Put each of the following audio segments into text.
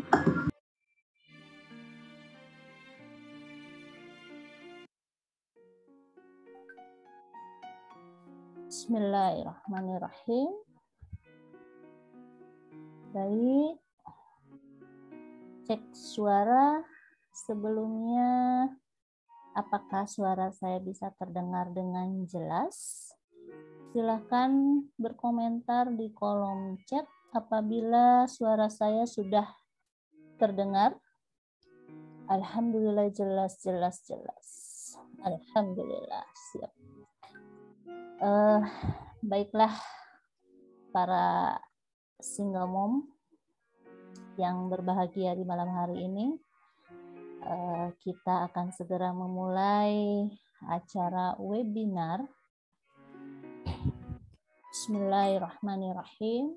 Bismillahirrahmanirrahim. Baik, cek suara sebelumnya. Apakah suara saya bisa terdengar dengan jelas? Silakan berkomentar di kolom chat apabila suara saya sudah terdengar. Alhamdulillah jelas. Alhamdulillah siap. Baiklah para single mom yang berbahagia di malam hari ini. Kita akan segera memulai acara webinar. Bismillahirrahmanirrahim.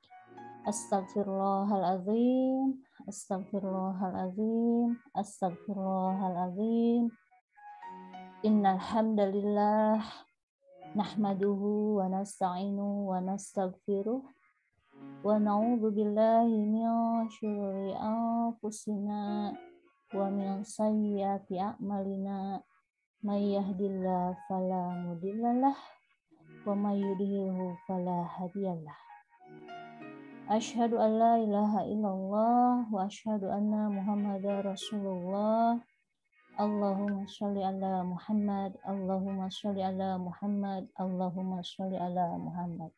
Astagfirullahaladzim. Astagfirullahaladzim. Astagfirullahaladzim. Innal hamdalillah nahmaduhu wa nasta'inu wa nastaghfiruh wa na'udzu billahi min syururi anfusina wa min sayyiati a'malina may yahdihillahu fala mudhillalah wa may yudhlilhu fala hadiyalah. Asyhadu an la ilaha illallah wa asyhadu anna Muhammadar Rasulullah. Allahumma sholli ala Muhammad, Allahumma sholli ala Muhammad, Allahumma sholli ala Muhammad.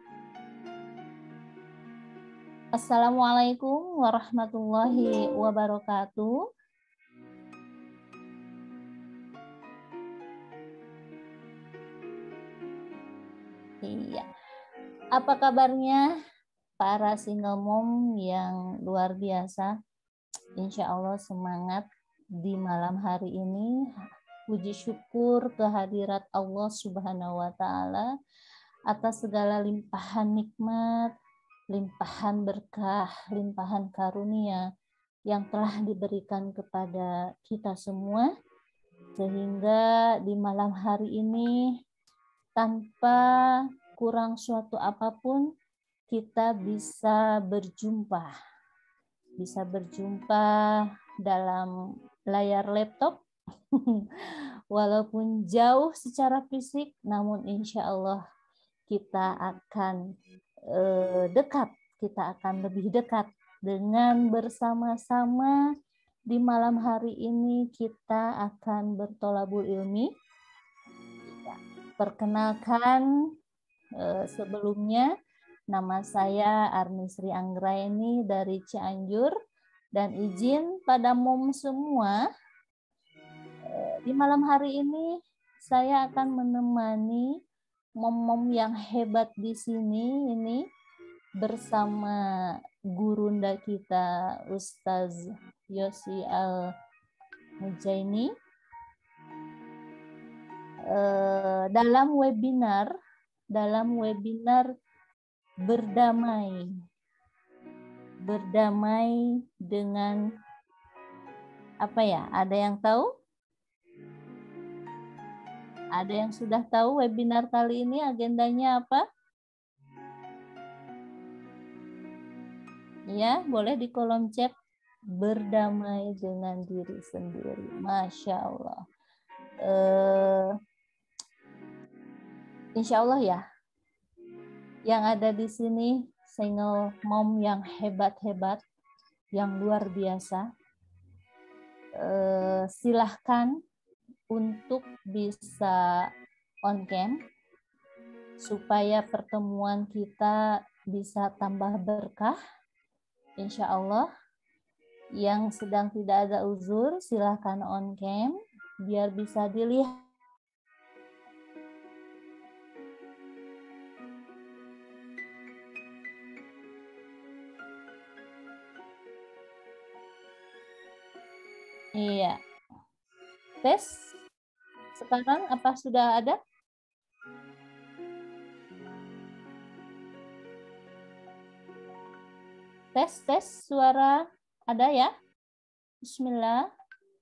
Assalamualaikum warahmatullahi wabarakatuh. Iya. Apa kabarnya para single mom yang luar biasa? Insya Allah semangat di malam hari ini. Puji syukur kehadirat Allah Subhanahu wa Ta'ala atas segala limpahan nikmat, limpahan berkah, limpahan karunia yang telah diberikan kepada kita semua, sehingga di malam hari ini tanpa kurang suatu apapun kita bisa berjumpa dalam layar laptop walaupun jauh secara fisik, namun insya Allah kita akan lebih dekat dengan bersama-sama di malam hari ini. Kita akan bertolabul ilmi. Perkenalkan sebelumnya, nama saya Arni Sri Anggraeni dari Cianjur, dan izin pada mom semua, di malam hari ini saya akan menemani mom-mom yang hebat di sini ini bersama gurunda kita Ustaz Yosi Al-Mujaini dalam webinar berdamai dengan apa ya? Ada yang tahu? Ada yang sudah tahu webinar kali ini agendanya apa? Ya, boleh di kolom chat. Berdamai dengan diri sendiri. Masya Allah. Insya Allah ya, yang ada di sini single mom yang hebat-hebat, yang luar biasa. Silahkan untuk bisa on cam supaya pertemuan kita bisa tambah berkah. Insya Allah. Yang sedang tidak ada uzur silahkan on cam biar bisa dilihat. Iya. Tes. Sekarang apa sudah ada? Tes suara ada ya? Bismillah.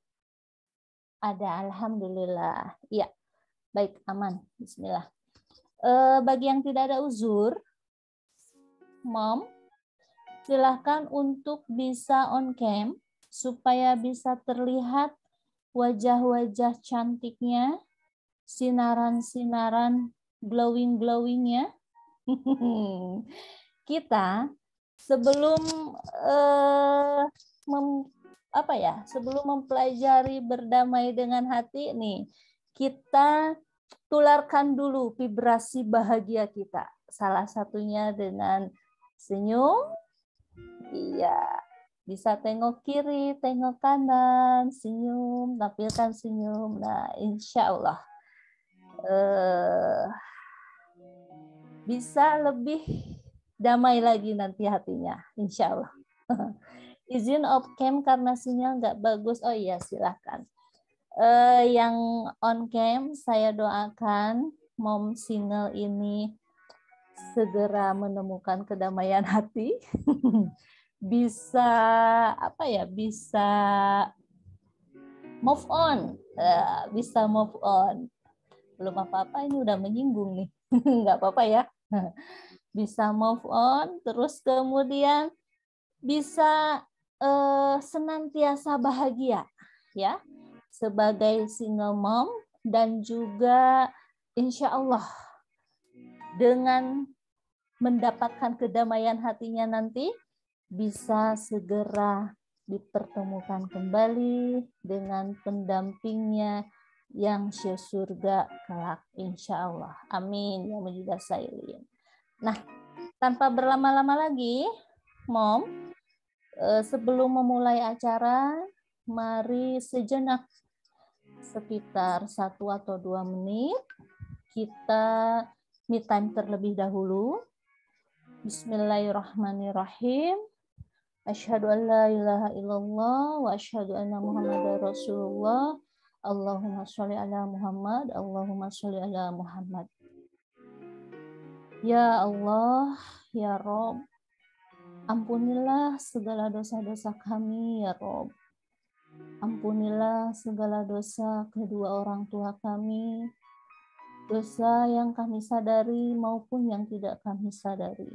Ada, alhamdulillah. Iya. Baik, aman. Bismillah. Bagi yang tidak ada uzur, mom, Silahkan untuk bisa on cam supaya bisa terlihat wajah-wajah cantiknya, sinaran-sinaran glowing-glowingnya. Kita sebelum sebelum mempelajari berdamai dengan hati nih, kita tularkan dulu vibrasi bahagia kita. Salah satunya dengan senyum. Iya, bisa tengok kiri, tengok kanan, senyum, tampilkan senyum. Nah, insya Allah bisa lebih damai lagi nanti hatinya, insya Allah. Izin off cam karena sinyal nggak bagus. Oh iya, silahkan. Yang on cam, saya doakan mom single ini segera menemukan kedamaian hati. Bisa bisa move on, bisa move on. Belum apa-apa, ini udah menyinggung nih. Nggak apa-apa ya. Bisa move on, terus kemudian bisa senantiasa bahagia ya sebagai single mom, dan juga insya Allah dengan mendapatkan kedamaian hatinya nanti bisa segera dipertemukan kembali dengan pendampingnya yang surga kelak, insya Allah. Amin ya mujidah sailin. Nah, tanpa berlama-lama lagi, Mom, sebelum memulai acara, mari sejenak sekitar 1 atau 2 menit kita me time terlebih dahulu. Bismillahirrahmanirrahim. Asyhadu an la ilaha illallah wa asyhadu anna Muhammadar Rasulullah. Allahumma sholli ala Muhammad, Allahumma sholli ala Muhammad. Ya Allah, ya Rob, ampunilah segala dosa-dosa kami, ya Rob. Ampunilah segala dosa kedua orang tua kami, dosa yang kami sadari maupun yang tidak kami sadari.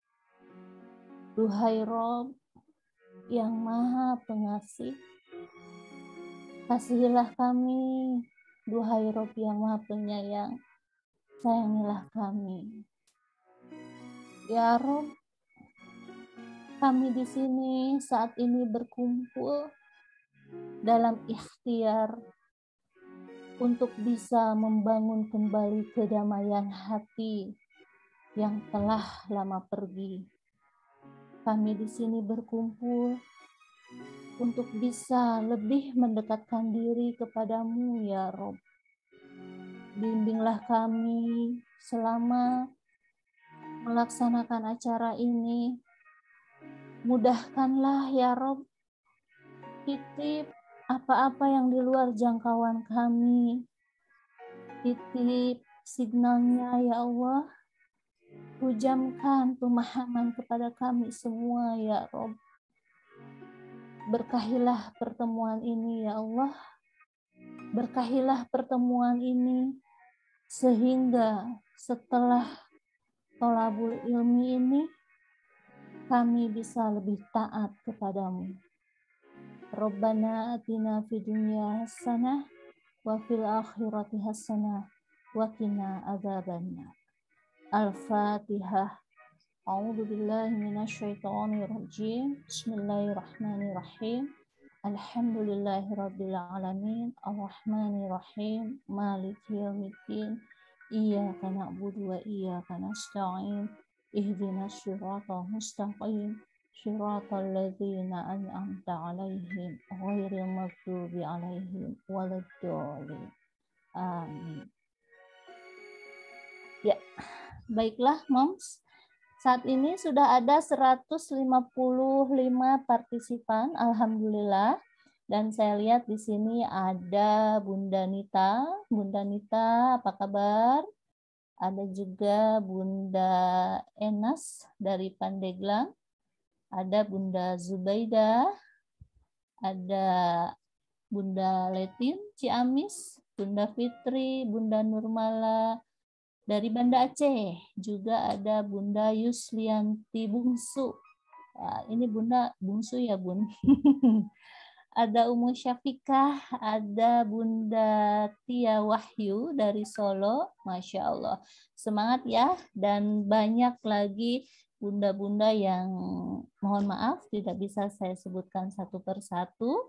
Duhai Rob yang Maha Pengasih, kasihilah kami. Duhai Rob yang Maha Penyayang, sayangilah kami. Ya Rob, kami di sini saat ini berkumpul dalam ikhtiar untuk bisa membangun kembali kedamaian hati yang telah lama pergi. Kami di sini berkumpul untuk bisa lebih mendekatkan diri kepadamu, ya Rob. Bimbinglah kami selama melaksanakan acara ini. Mudahkanlah, ya Rob. Titip apa-apa yang di luar jangkauan kami. Titip signalnya, ya Allah. Hujamkan pemahaman kepada kami semua, ya Rob. Berkahilah pertemuan ini, ya Allah. Berkahilah pertemuan ini sehingga setelah tholabul ilmi ini kami bisa lebih taat kepadamu. Rabbana atina fid dunya hasanah wa fil akhirati hasanah wa qina adzabannar. Al-Fatihah. A'udzu billahi minasyaitonir rajim. Bismillahirrahmanirrahim. Alhamdulillahirabbil alamin. Arrahmanir rahim. Maliki yaumiddin. Iyyaka na'budu wa iyyaka nasta'in. Ihdinas siratal mustaqim. Siratal ladzina an'amta 'alaihim ghairil maghdubi 'alaihim waladdallin. Amin. Ya. Baiklah, Moms. Saat ini sudah ada 155 partisipan, alhamdulillah. Dan saya lihat di sini ada Bunda Nita. Bunda Nita, apa kabar? Ada juga Bunda Enas dari Pandeglang. Ada Bunda Zubaida. Ada Bunda Letin Ciamis, Bunda Fitri, Bunda Nurmala dari Banda Aceh, juga ada Bunda Yuslianti Bungsu. Ini Bunda bungsu ya Bun. Ada Umu Syafikah, ada Bunda Tia Wahyu dari Solo, Masya Allah. Semangat ya, dan banyak lagi bunda-bunda yang mohon maaf tidak bisa saya sebutkan satu persatu.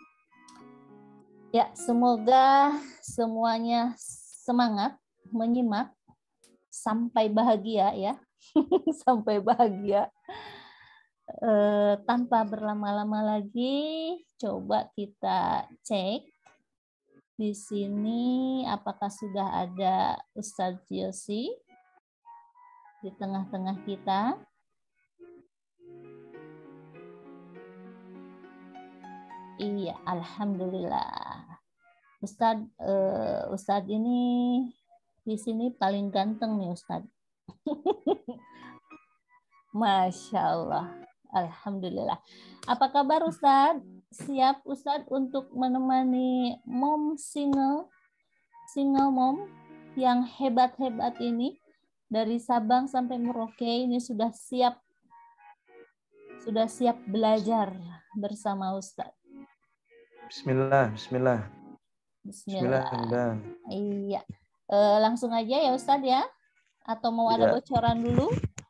Ya, semoga semuanya semangat menyimak sampai bahagia ya. Sampai bahagia. Tanpa berlama-lama lagi, coba kita cek di sini apakah sudah ada Ustadz Yosi di tengah-tengah kita. Iya, alhamdulillah. Ustadz ini di sini paling ganteng nih Ustadz. Masya Allah. Alhamdulillah. Apa kabar Ustadz? Siap Ustadz untuk menemani mom single mom yang hebat-hebat ini dari Sabang sampai Merauke ini sudah siap belajar bersama Ustadz. Bismillah. Iya. Langsung aja ya Ustadz ya? Atau mau ada bocoran dulu?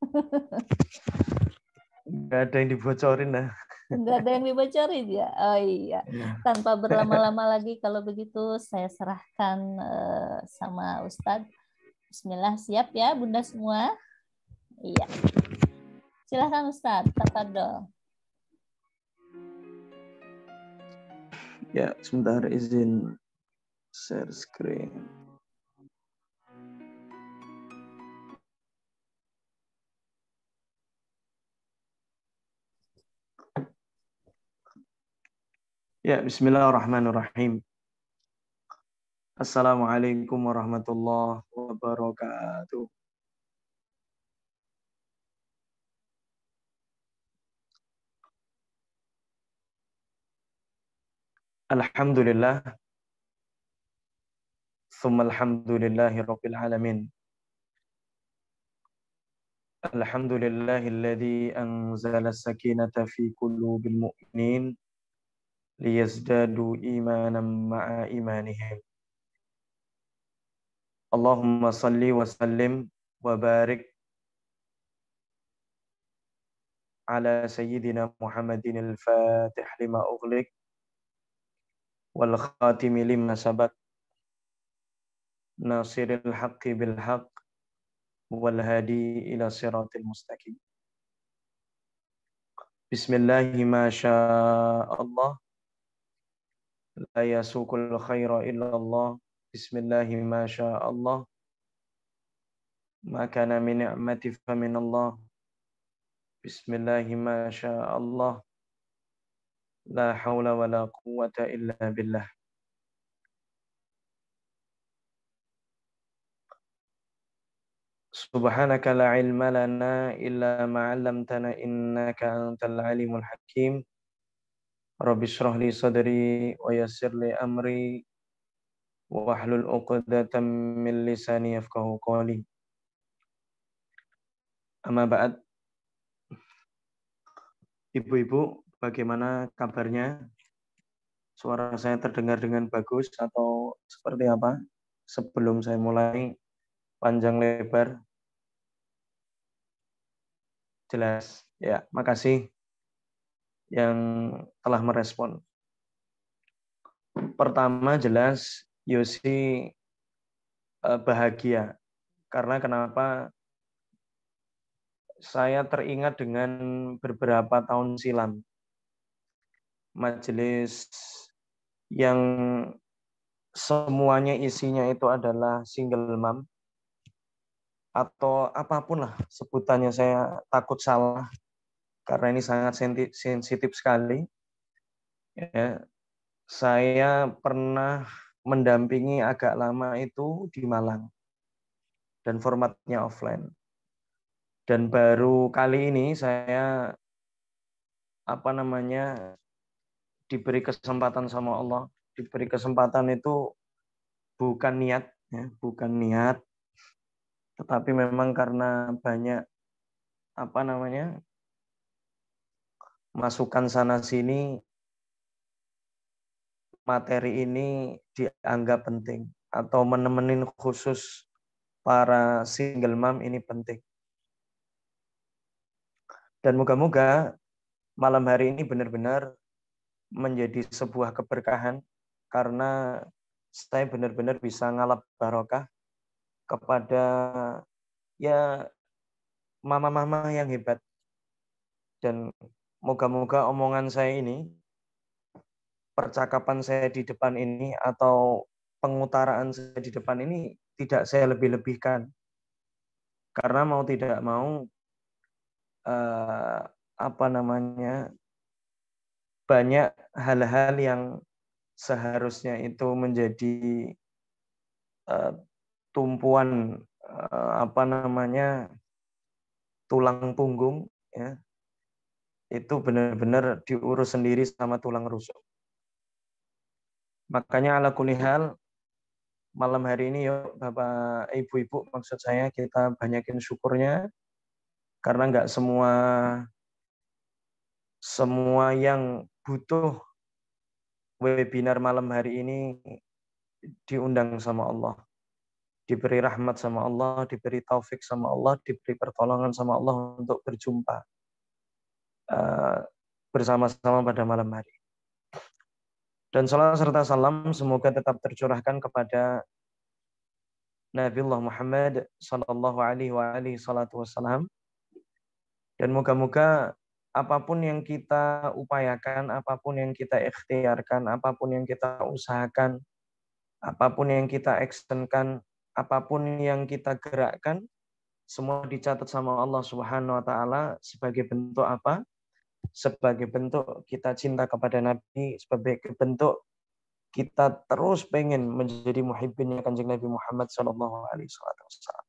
Nggak ada yang dibocorin lah. Nggak ada yang dibocorin ya? Oh iya. Tanpa berlama-lama lagi, kalau begitu saya serahkan sama Ustadz. Bismillah, siap ya Bunda semua? Iya. Silahkan Ustadz, tafadhol. Ya, sebentar izin share screen. Ya, bismillahirrahmanirrahim. Assalamualaikum warahmatullahi wabarakatuh. Alhamdulillah. Tsumma alhamdulillahi rabbil alamin. Alhamdulillahilladzi anzala as-sakinata fi qulubil mu'minin liyazdadu imanan ma'a imanihim. Allahumma salli wa sallim wa barik ala sayyidina Muhammadin al-fatih lima ughliq wal khatimi lima sabaq nasiril haqqi bil haqq wal hadi ila siratil mustaqim. Bismillahi ma syaa Allah la yasuqul khaira illa Allah. Bismillahi ma syaa Allah ma kana min ni'mati fa min Allah. Bismillahi ma syaa Allah la haula wa la quwwata illa billah. Subhanaka la ilma lana illa ma 'allamtana innaka antal alimul hakim. Rabbi shrah li sadri wa yassir li amri wa hlul 'uqdatam min lisani yafqahu qawli. Amma ba'd. Ibu-ibu, bagaimana kabarnya? Suara saya terdengar dengan bagus atau seperti apa? Sebelum saya mulai panjang lebar. Jelas. Ya, makasih yang telah merespon. Pertama jelas Yosi bahagia. Karena kenapa? Saya teringat dengan beberapa tahun silam. Majelis yang semuanya isinya itu adalah single mom. Atau apapun lah sebutannya, saya takut salah. Karena ini sangat sensitif sekali. Ya, saya pernah mendampingi agak lama itu di Malang. Dan formatnya offline. Dan baru kali ini saya diberi kesempatan sama Allah. Diberi kesempatan itu bukan niat, ya, bukan niat, tetapi memang karena banyak masukan sana sini, materi ini dianggap penting, atau menemenin khusus para single mom ini penting. Dan moga-moga malam hari ini benar-benar menjadi sebuah keberkahan, karena saya benar-benar bisa ngalap barokah kepada ya mama-mama yang hebat. Dan moga-moga omongan saya ini, percakapan saya di depan ini, atau pengutaraan saya di depan ini tidak saya lebih-lebihkan. Karena mau tidak mau banyak hal-hal yang seharusnya itu menjadi tumpuan tulang punggung, ya, itu benar-benar diurus sendiri sama tulang rusuk. Makanya ala kulli hal, malam hari ini yuk Bapak Ibu-Ibu, maksud saya kita banyakin syukurnya, karena nggak semua yang butuh webinar malam hari ini diundang sama Allah, diberi rahmat sama Allah, diberi taufik sama Allah, diberi pertolongan sama Allah untuk berjumpa bersama-sama pada malam hari. Dan salam serta salam semoga tetap tercurahkan kepada Nabiullah Muhammad sallallahu alaihi wasallam. Dan moga-moga apapun yang kita upayakan, apapun yang kita ikhtiarkan, apapun yang kita usahakan, apapun yang kita actionkan, apapun yang kita gerakkan, semua dicatat sama Allah Subhanahu wa taala sebagai bentuk apa? Sebagai bentuk kita cinta kepada Nabi, sebagai bentuk kita terus pengen menjadi muhibbinnya Kanjeng Nabi Muhammad sallallahu alaihi wasallam.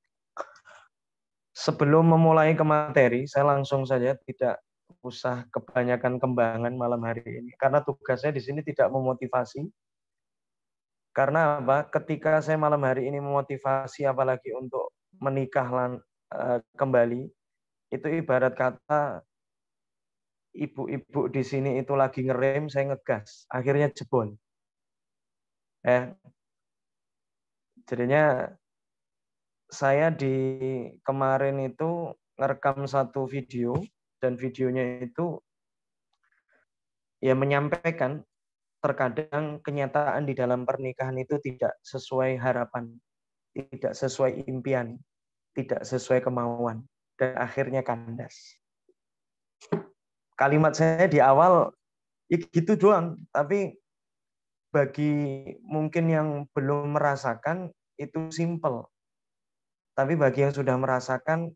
Sebelum memulai ke materi, saya langsung saja, tidak usah kebanyakan kembangan malam hari ini, karena tugasnya di sini tidak memotivasi. Karena apa? Ketika saya malam hari ini memotivasi, apalagi untuk menikah kembali, itu ibarat kata ibu-ibu di sini itu lagi ngerem, saya ngegas, akhirnya jebol. Jadinya saya di kemarin itu ngerekam satu video, dan videonya itu ya menyampaikan terkadang kenyataan di dalam pernikahan itu tidak sesuai harapan, tidak sesuai impian, tidak sesuai kemauan, dan akhirnya kandas. Kalimat saya di awal ya gitu doang, tapi bagi mungkin yang belum merasakan itu simple. Tapi bagi yang sudah merasakan,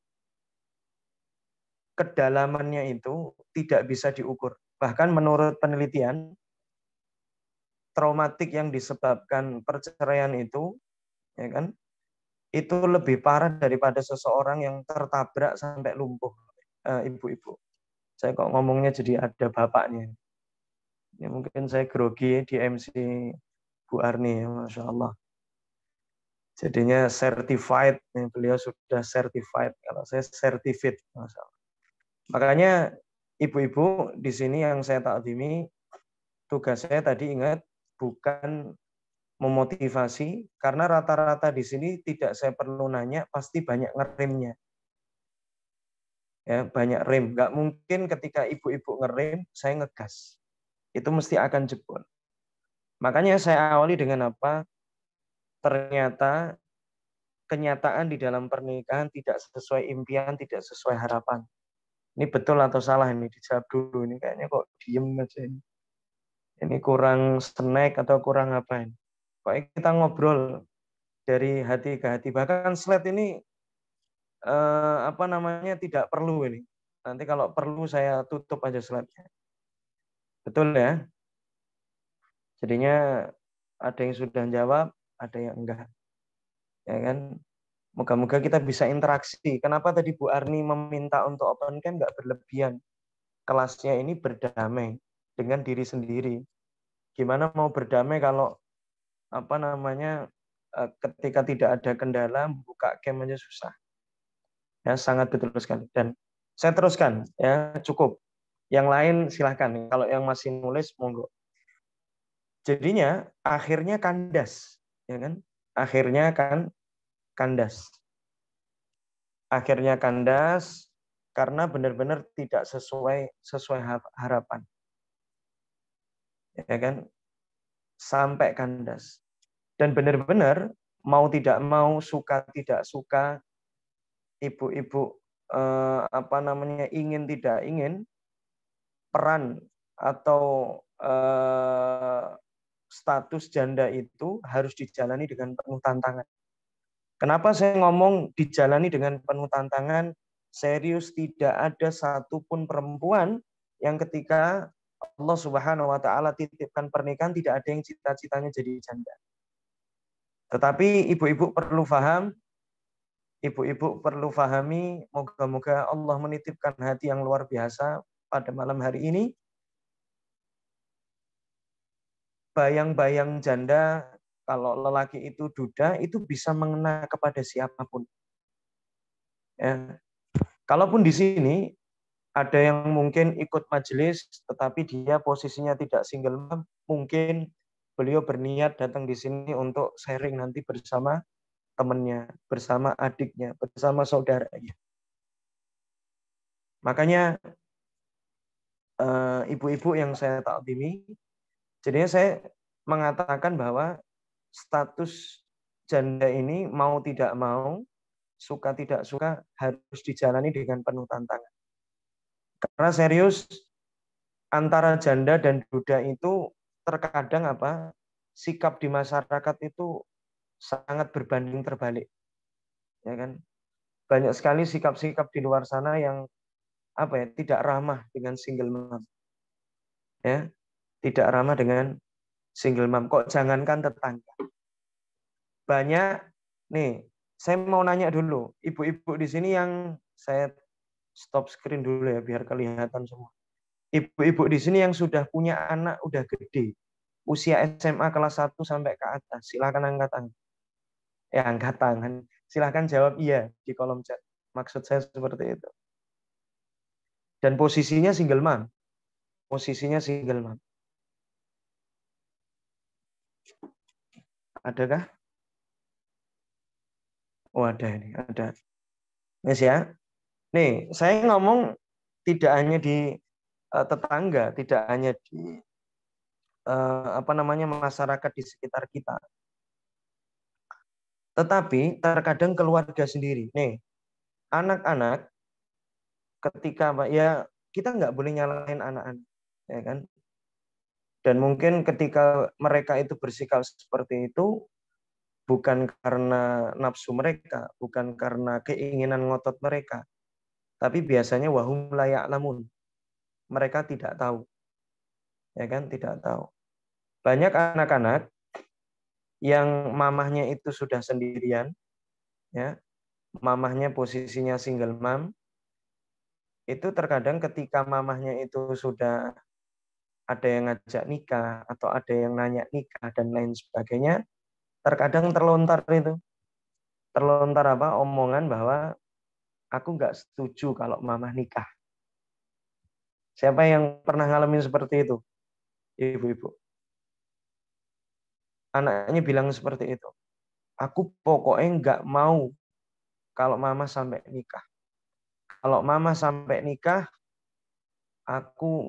kedalamannya itu tidak bisa diukur. Bahkan menurut penelitian, traumatik yang disebabkan perceraian itu, ya kan, itu lebih parah daripada seseorang yang tertabrak sampai lumpuh. Ibu-ibu, saya kok ngomongnya jadi ada bapaknya. Ya, mungkin saya grogi di MC Bu Arni, ya, Masya Allah. Jadinya certified, beliau sudah certified, kalau saya certificate, Masya Allah. Makanya ibu-ibu di sini yang saya takdimi, tugas saya tadi ingat bukan memotivasi, karena rata-rata di sini tidak saya perlu nanya, pasti banyak ngeremnya. Ya, banyak rem. Nggak mungkin ketika ibu-ibu ngerem, saya ngegas. Itu mesti akan jebol. Makanya saya awali dengan apa? Ternyata kenyataan di dalam pernikahan tidak sesuai impian, tidak sesuai harapan. Ini betul atau salah ini? Dijawab dulu. Ini kayaknya kok diem aja ini. Ini kurang snack atau kurang apa ini? Pokoknya kita ngobrol dari hati ke hati. Bahkan slide ini tidak perlu ini. Nanti kalau perlu saya tutup aja slide-nya. Betul ya? Jadinya ada yang sudah jawab, ada yang enggak. Ya kan? Moga-moga kita bisa interaksi. Kenapa tadi Bu Arni meminta untuk open cam enggak berlebihan? Kelasnya ini berdamai dengan diri sendiri. Gimana mau berdamai kalau ketika tidak ada kendala, buka cam aja susah. Ya, sangat betul sekali. Dan saya teruskan, ya, cukup. Yang lain silahkan. Kalau yang masih nulis, monggo. Jadinya akhirnya kandas, ya kan? Akhirnya kan kandas. Akhirnya kandas karena benar-benar tidak sesuai harapan. Ya kan? Sampai kandas. Dan benar-benar mau tidak mau, suka tidak suka, ibu-ibu ingin tidak ingin, peran atau status janda itu harus dijalani dengan penuh tantangan. Kenapa saya ngomong dijalani dengan penuh tantangan? Serius, tidak ada satupun perempuan yang ketika Allah Subhanahu wa taala titipkan pernikahan tidak ada yang cita-citanya jadi janda. Tetapi ibu-ibu perlu paham, ibu-ibu perlu pahami, moga-moga Allah menitipkan hati yang luar biasa pada malam hari ini. Bayang-bayang janda, kalau lelaki itu duda, itu bisa mengena kepada siapapun. Ya. Kalaupun di sini ada yang mungkin ikut majelis, tetapi dia posisinya tidak single mom, mungkin beliau berniat datang di sini untuk sharing nanti bersama temannya, bersama adiknya, bersama saudaranya. Makanya ibu-ibu yang saya takdimi, jadinya saya mengatakan bahwa status janda ini mau tidak mau, suka tidak suka, harus dijalani dengan penuh tantangan. Karena serius, antara janda dan duda itu terkadang sikap di masyarakat itu sangat berbanding terbalik. Ya kan? Banyak sekali sikap-sikap di luar sana yang tidak ramah dengan single mom. Ya, tidak ramah dengan single mom. Kok jangankan tetangga. Banyak nih, saya mau nanya dulu, ibu-ibu di sini yang saya stop screen dulu ya biar kelihatan semua. Ibu-ibu di sini yang sudah punya anak udah gede, usia SMA kelas 1 sampai ke atas, silakan angkat tangan. Angkat tangan. Silakan jawab iya di kolom chat. Maksud saya seperti itu. Dan posisinya single mom. Posisinya single mom. Adakah? Oh, ada ini, ada. Yes ya. Nih, saya ngomong tidak hanya di tetangga, tidak hanya di masyarakat di sekitar kita. Tetapi terkadang keluarga sendiri. Nih, anak-anak ketika ya kita nggak boleh nyalahin anak-anak, ya kan? Dan mungkin ketika mereka itu bersikap seperti itu bukan karena nafsu mereka, bukan karena keinginan ngotot mereka, tapi biasanya wahum la ya'lamun. Mereka tidak tahu. Ya kan? Tidak tahu. Banyak anak-anak yang mamahnya itu sudah sendirian, ya. Mamahnya posisinya single mom. Itu terkadang ketika mamahnya itu sudah ada yang ngajak nikah atau ada yang nanya nikah dan lain sebagainya, terkadang terlontar omongan bahwa aku nggak setuju kalau mamah nikah. Siapa yang pernah ngalamin seperti itu, ibu-ibu? Anaknya bilang seperti itu. Aku pokoknya nggak mau kalau mama sampai nikah. Kalau mama sampai nikah, aku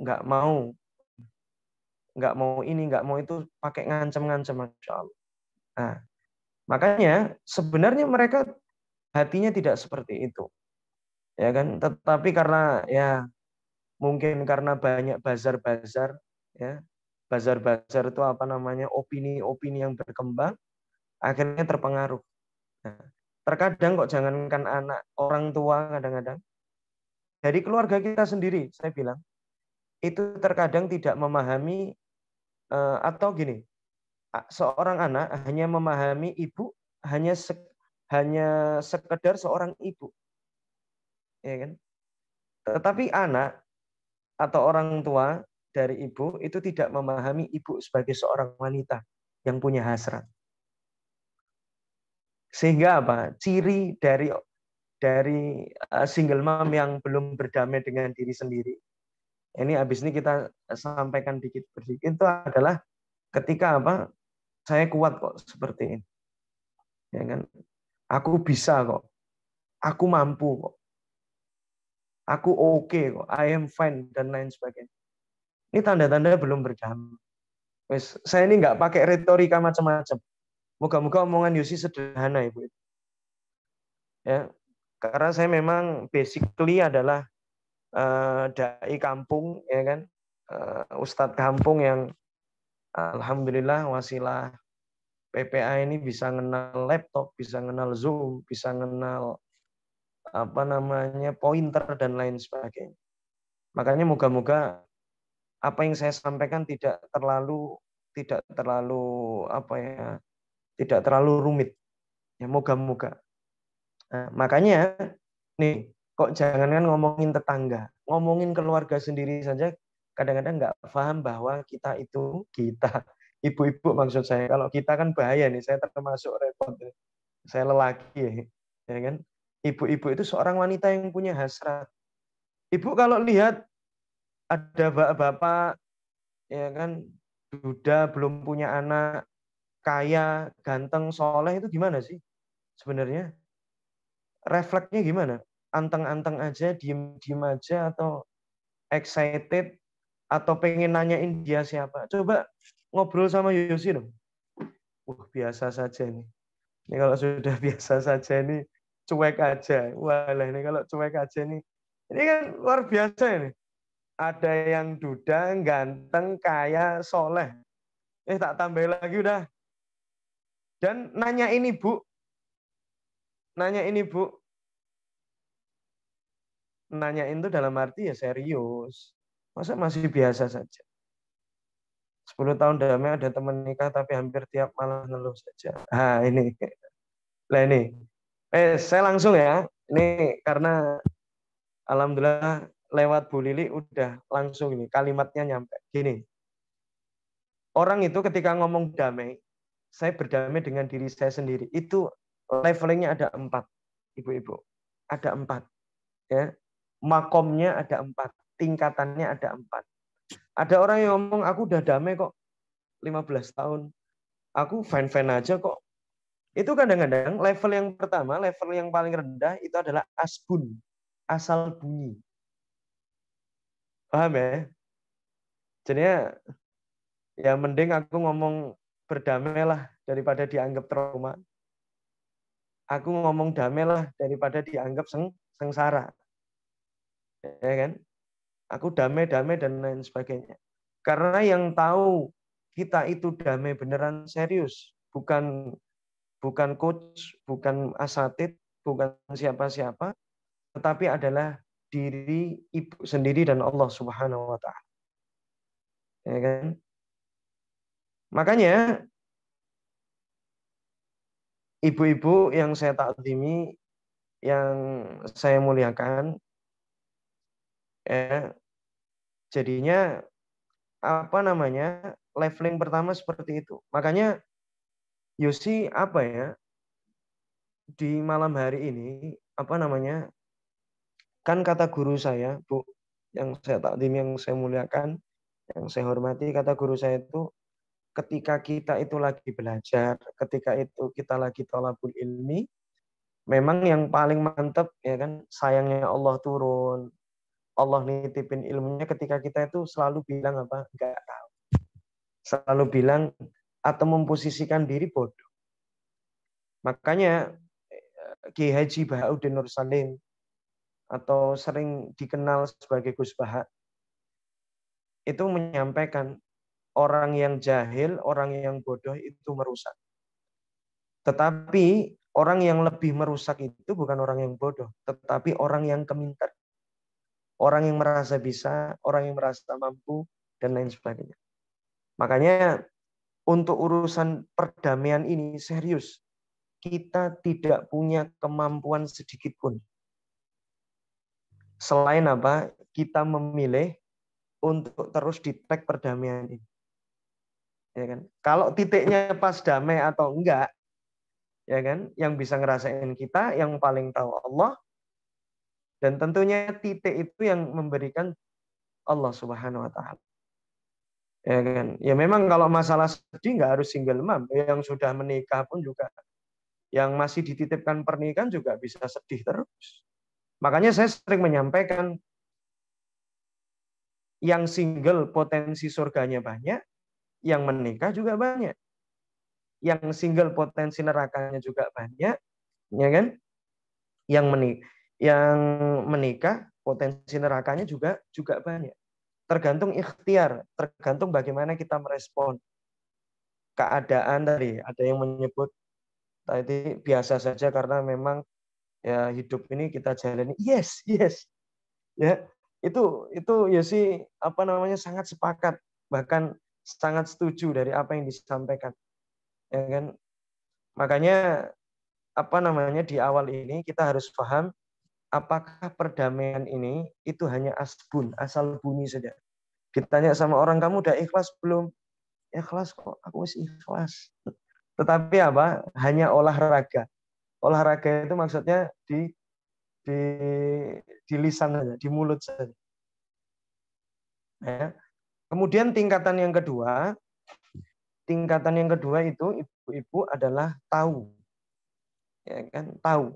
nggak mau ini, nggak mau itu, pakai ngancam-ngancam, Masya Allah. Nah, makanya sebenarnya mereka hatinya tidak seperti itu, ya kan? Tetapi karena ya mungkin karena banyak bazar-bazar, ya bazar-bazar itu opini-opini yang berkembang, akhirnya terpengaruh. Nah, terkadang kok jangankan anak, orang tua kadang-kadang dari keluarga kita sendiri, saya bilang itu terkadang tidak memahami atau gini, seorang anak hanya memahami ibu hanya sekedar seorang ibu, ya kan? Tetapi anak atau orang tua dari ibu itu tidak memahami ibu sebagai seorang wanita yang punya hasrat. Sehingga ciri dari single mom yang belum berdamai dengan diri sendiri, Ini habis ini kita sampaikan dikit berdikit itu adalah ketika apa? Saya kuat kok seperti ini. Ya kan? Aku bisa kok. Aku mampu kok. Aku oke kok. I am fine dan lain sebagainya. Ini tanda-tanda belum berdamai. Wes, saya ini nggak pakai retorika macam-macam. Moga-moga omongan Yosi sederhana, Ibu. Ya, karena saya memang basically adalah dai kampung, ya kan, ustadz kampung yang alhamdulillah wasilah PPA ini bisa kenal laptop, bisa kenal Zoom, bisa kenal apa namanya pointer dan lain sebagainya. Makanya moga-moga apa yang saya sampaikan tidak terlalu apa ya, tidak terlalu rumit. Ya moga-moga. Nah, makanya nih, kok jangan kan ngomongin tetangga, ngomongin keluarga sendiri saja kadang-kadang nggak paham bahwa kita ibu-ibu maksud saya. Kalau kita kan bahaya nih, saya termasuk repot. Saya lelaki ya kan. Ibu-ibu itu seorang wanita yang punya hasrat. Ibu kalau lihat ada bapak-bapak ya kan, duda belum punya anak, kaya, ganteng, soleh itu gimana sih sebenarnya? Refleksnya gimana? Anteng-anteng aja, diem-diem aja, atau excited, atau pengen nanyain dia siapa? Coba ngobrol sama Yosi dong. Biasa saja nih. Ini kalau sudah biasa saja ini cuek aja. Walah ini kalau cuek aja nih. Ini kan luar biasa ini. Ada yang duda, ganteng, kaya, soleh. Tak tambah lagi udah. Dan nanya ini Bu, nanyain itu dalam arti ya serius. Masa masih biasa saja? 10 tahun damai ada teman nikah tapi hampir tiap malam ngeluh saja. Ini. Lah ini. Saya langsung ya. Ini karena alhamdulillah lewat Bu Lili udah langsung ini kalimatnya nyampe. Gini. Orang itu ketika ngomong damai, saya berdamai dengan diri saya sendiri. Itu levelingnya ada 4, Ibu-ibu. Ada 4. Ya. Makomnya ada 4. Tingkatannya ada 4. Ada orang yang ngomong, aku udah damai kok 15 tahun. Aku fine-fine aja kok. Itu kadang-kadang level yang pertama, level yang paling rendah itu adalah asbun, asal bunyi. Paham ya? Jadinya ya mending aku ngomong berdamailah daripada dianggap trauma. Aku ngomong damailah daripada dianggap sengsara. Ya kan? Aku damai-damai dan lain sebagainya. Karena yang tahu kita itu damai beneran serius, bukan coach, bukan asatid, bukan siapa-siapa, tetapi adalah diri ibu sendiri dan Allah Subhanahu wa taala. Ya kan? Makanya ibu-ibu yang saya takzimi, yang saya muliakan, ya, jadinya apa namanya? Leveling pertama seperti itu. Makanya Yosi apa ya? Di malam hari ini apa namanya? Kan kata guru saya, Bu, yang saya takzimi, yang saya muliakan, yang saya hormati, kata guru saya itu ketika kita itu lagi belajar, ketika itu kita lagi thalabul ilmi, memang yang paling mantap ya kan sayangnya Allah turun, Allah nitipin ilmunya ketika kita itu selalu bilang apa? Enggak tahu. Selalu bilang atau memposisikan diri bodoh. Makanya Ki Haji Bahauddin Nur Salim atau sering dikenal sebagai Gus Baha itu menyampaikan orang yang jahil, orang yang bodoh itu merusak. Tetapi orang yang lebih merusak itu bukan orang yang bodoh, tetapi orang yang keminter. Orang yang merasa bisa, orang yang merasa mampu, dan lain sebagainya. Makanya untuk urusan perdamaian ini serius. Kita tidak punya kemampuan sedikit pun. Selain apa? Kita memilih untuk terus di-track perdamaian ini. Ya kan? Kalau titiknya pas damai atau enggak, ya kan? Yang bisa ngerasain kita, yang paling tahu Allah, dan tentunya titik itu yang memberikan Allah Subhanahu wa taala. Ya kan? Ya memang kalau masalah sedih nggak harus single mom, yang sudah menikah pun juga, yang masih dititipkan pernikahan juga bisa sedih terus. Makanya saya sering menyampaikan, yang single potensi surganya banyak, yang menikah juga banyak. Yang single potensi nerakanya juga banyak, ya kan? Yang menikah potensi nerakanya juga banyak. Tergantung ikhtiar, tergantung bagaimana kita merespon keadaan tadi. Ada yang menyebut tadi biasa saja karena memang ya hidup ini kita jalani. Yes, yes. Ya, itu ya sih apa namanya sangat sepakat, bahkan sangat setuju dari apa yang disampaikan. Ya kan? Makanya apa namanya di awal ini kita harus paham apakah perdamaian ini itu hanya asbun, asal bunyi saja. Ditanya sama orang, kamu udah ikhlas belum? Ikhlas kok, aku masih ikhlas. Tetapi apa? Hanya olahraga. Olahraga itu maksudnya di di lisan saja, di mulut saja. Ya. Kemudian tingkatan yang kedua itu ibu-ibu adalah tahu. Ya kan? Tahu.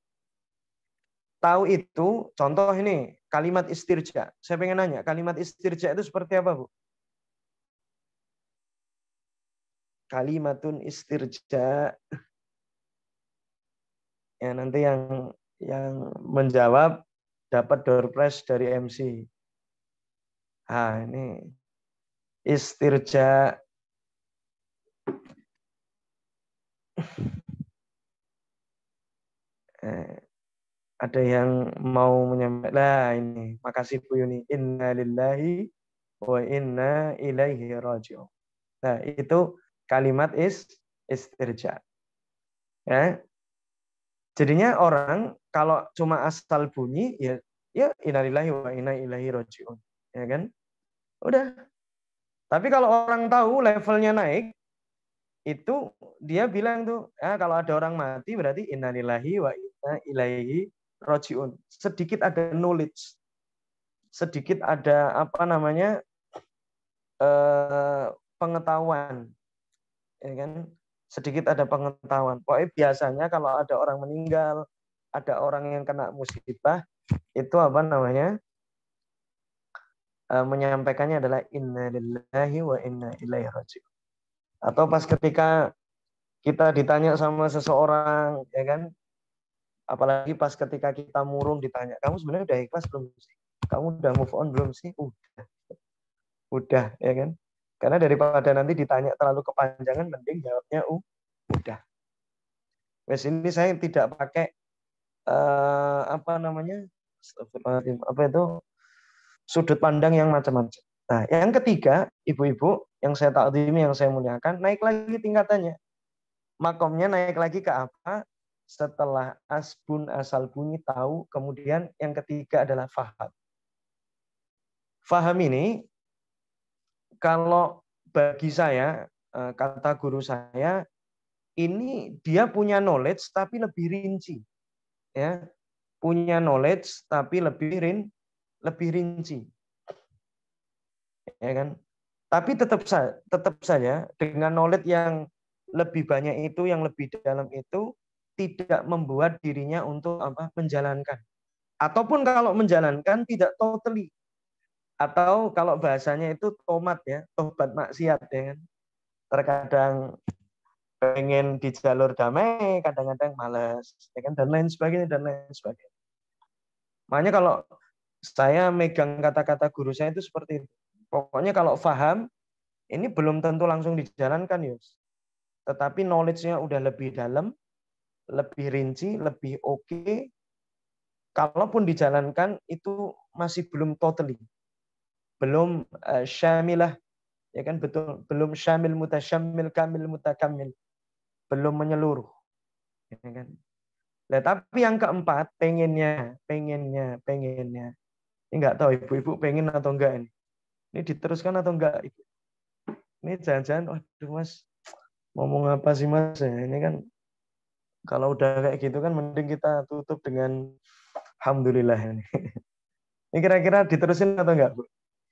Tahu itu contoh ini kalimat istirja. Saya pengen nanya, kalimat istirja itu seperti apa, Bu? Kalimatun istirja. Ya, nanti yang menjawab dapat door prize dari MC. Ah, ini istirja. Eh, ada yang mau menyampaikan. Lah ini, makasih Bu Yuni. Inna lillahi wa inna ilaihi raji'un. Nah, itu kalimat istirja. Ya. Jadinya orang kalau cuma asal bunyi ya innalillahi wa inna ilaihi raji'un. Ya kan? Udah. Tapi kalau orang tahu levelnya naik, itu dia bilang tuh, kalau ada orang mati berarti innalillahi wa inna ilaihi raji'un. Sedikit ada knowledge, sedikit ada apa namanya pengetahuan, ya kan? Sedikit ada pengetahuan. Pokoknya biasanya kalau ada orang meninggal, ada orang yang kena musibah, itu apa namanya? Menyampaikannya adalah innalillahi wa inna ilaihi raji'un. Atau pas ketika kita ditanya sama seseorang, ya kan? Apalagi pas ketika kita murung ditanya, kamu sebenarnya udah ikhlas belum sih? Kamu udah move on belum sih? Udah, ya kan? Karena daripada nanti ditanya terlalu kepanjangan, mending jawabnya udah. Wes ini saya tidak pakai apa namanya, apa itu sudut pandang yang macam-macam. Nah, yang ketiga, ibu-ibu yang saya takdimi, yang saya muliakan, naik lagi tingkatannya. Makomnya naik lagi ke apa? Setelah asbun, asal bunyi, tahu, kemudian yang ketiga adalah faham. Faham ini, kalau bagi saya, kata guru saya, ini dia punya knowledge tapi lebih rinci. Ya, punya knowledge tapi lebih rinci. Ya kan? Tapi tetap saja dengan knowledge yang lebih banyak itu, yang lebih dalam itu, tidak membuat dirinya untuk apa menjalankan. Ataupun kalau menjalankan tidak totally. Atau kalau bahasanya itu tomat ya, tobat maksiat ya kan. Terkadang pengen di jalur damai, kadang-kadang malas, ya kan, dan lain sebagainya dan lain sebagainya. Makanya kalau saya megang kata-kata guru saya itu seperti itu. Pokoknya kalau paham, ini belum tentu langsung dijalankan, Yus. Tetapi knowledge-nya udah lebih dalam, lebih rinci, lebih oke. Kalaupun dijalankan, itu masih belum totally. Belum syamilah, ya kan, betul. Belum syamil mutasyamil kamil mutakamil. Belum menyeluruh. Ya kan? Nah, tapi yang keempat, pengennya. Ini nggak tahu ibu-ibu pengen atau enggak ini. Ini diteruskan atau enggak, Ibu? Ini jangan-jangan, waduh Mas, ngomong apa sih Mas? Ini kan kalau udah kayak gitu kan mending kita tutup dengan alhamdulillah ini. Ini kira-kira diterusin atau enggak, Bu?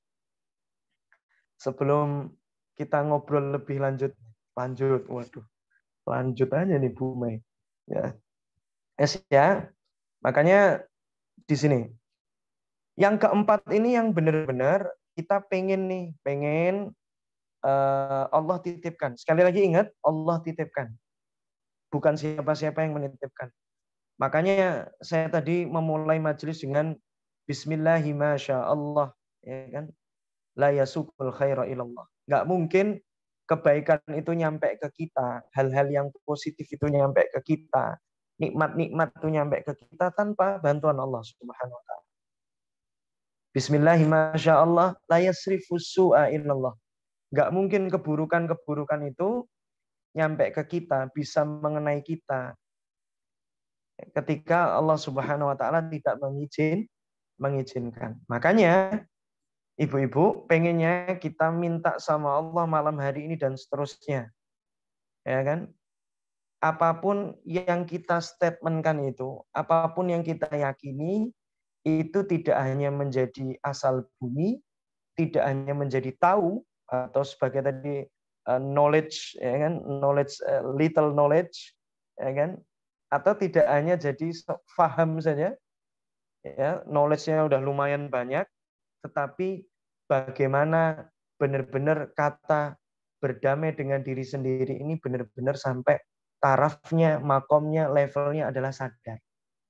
sebelum kita ngobrol lebih lanjut, waduh, lanjut aja nih Bu Mei. Ya, ya, makanya di sini. Yang keempat ini yang benar-benar kita pengen Allah titipkan. Sekali lagi ingat, Allah titipkan. Bukan siapa-siapa yang menitipkan. Makanya saya tadi memulai majelis dengan Bismillahi masyaallah, ya kan? La yasukul khaira ilallah. Nggak mungkin kebaikan itu nyampe ke kita, hal-hal yang positif itu nyampe ke kita, nikmat-nikmat itu nyampe ke kita tanpa bantuan Allah Subhanahu wa taala. Bismillahi masyaallah la yasrifus su'a illallah. Nggak mungkin keburukan-keburukan itu nyampe ke kita, bisa mengenai kita ketika Allah Subhanahu wa taala tidak mengizinkan. Makanya ibu-ibu pengennya kita minta sama Allah malam hari ini dan seterusnya. Ya kan? Apapun yang kita statementkan itu, apapun yang kita yakini, itu tidak hanya menjadi asal bunyi, tidak hanya menjadi tahu atau sebagai tadi knowledge, ya kan, little knowledge, ya kan, atau tidak hanya jadi faham saja, ya, knowledge-nya udah lumayan banyak, tetapi bagaimana benar-benar kata berdamai dengan diri sendiri ini benar-benar sampai tarafnya, makomnya, levelnya adalah sadar.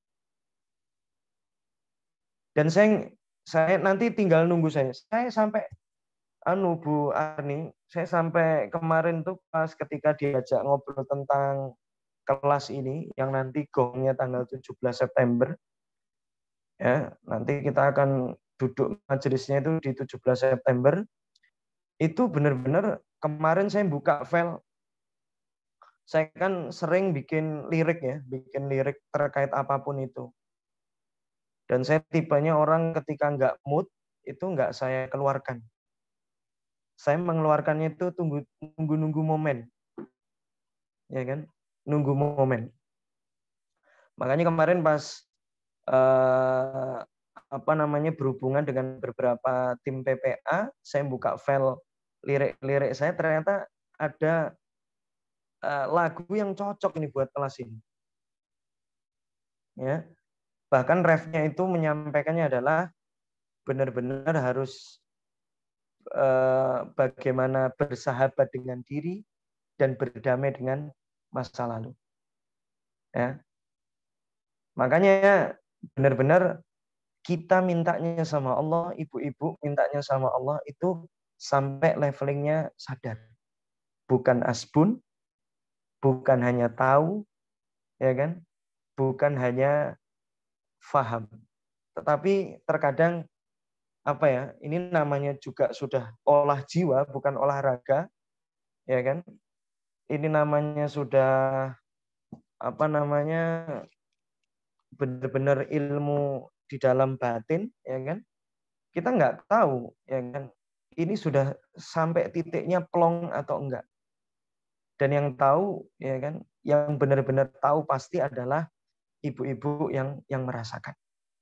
Dan saya nanti tinggal nunggu saya sampai Bu Arni, saya sampai kemarin tuh pas ketika diajak ngobrol tentang kelas ini yang nanti gongnya tanggal 17 September. Ya, nanti kita akan duduk majelisnya itu di 17 September. Itu benar-benar kemarin saya buka file. Saya kan sering bikin lirik terkait apapun itu. Dan saya tipenya orang ketika nggak mood, itu nggak saya keluarkan. Saya mengeluarkannya itu nunggu momen. Ya kan? Nunggu momen. Makanya kemarin pas berhubungan dengan beberapa tim PPA, saya buka file lirik-lirik saya, ternyata ada lagu yang cocok ini buat kelas ini. Ya. Bahkan refnya itu menyampaikannya adalah benar-benar harus bagaimana bersahabat dengan diri dan berdamai dengan masa lalu. Ya. Makanya benar-benar kita mintanya sama Allah, ibu-ibu mintanya sama Allah itu sampai levelingnya sadar. Bukan asbun, bukan hanya tahu, ya kan? Bukan hanya faham. Tetapi terkadang ini namanya juga sudah olah jiwa, bukan olahraga, ya kan? Ini namanya sudah benar-benar ilmu di dalam batin, ya kan? Kita nggak tahu, ya kan? Ini sudah sampai titiknya plong atau enggak. Dan yang tahu, ya kan, yang benar-benar tahu pasti adalah ibu-ibu yang merasakan.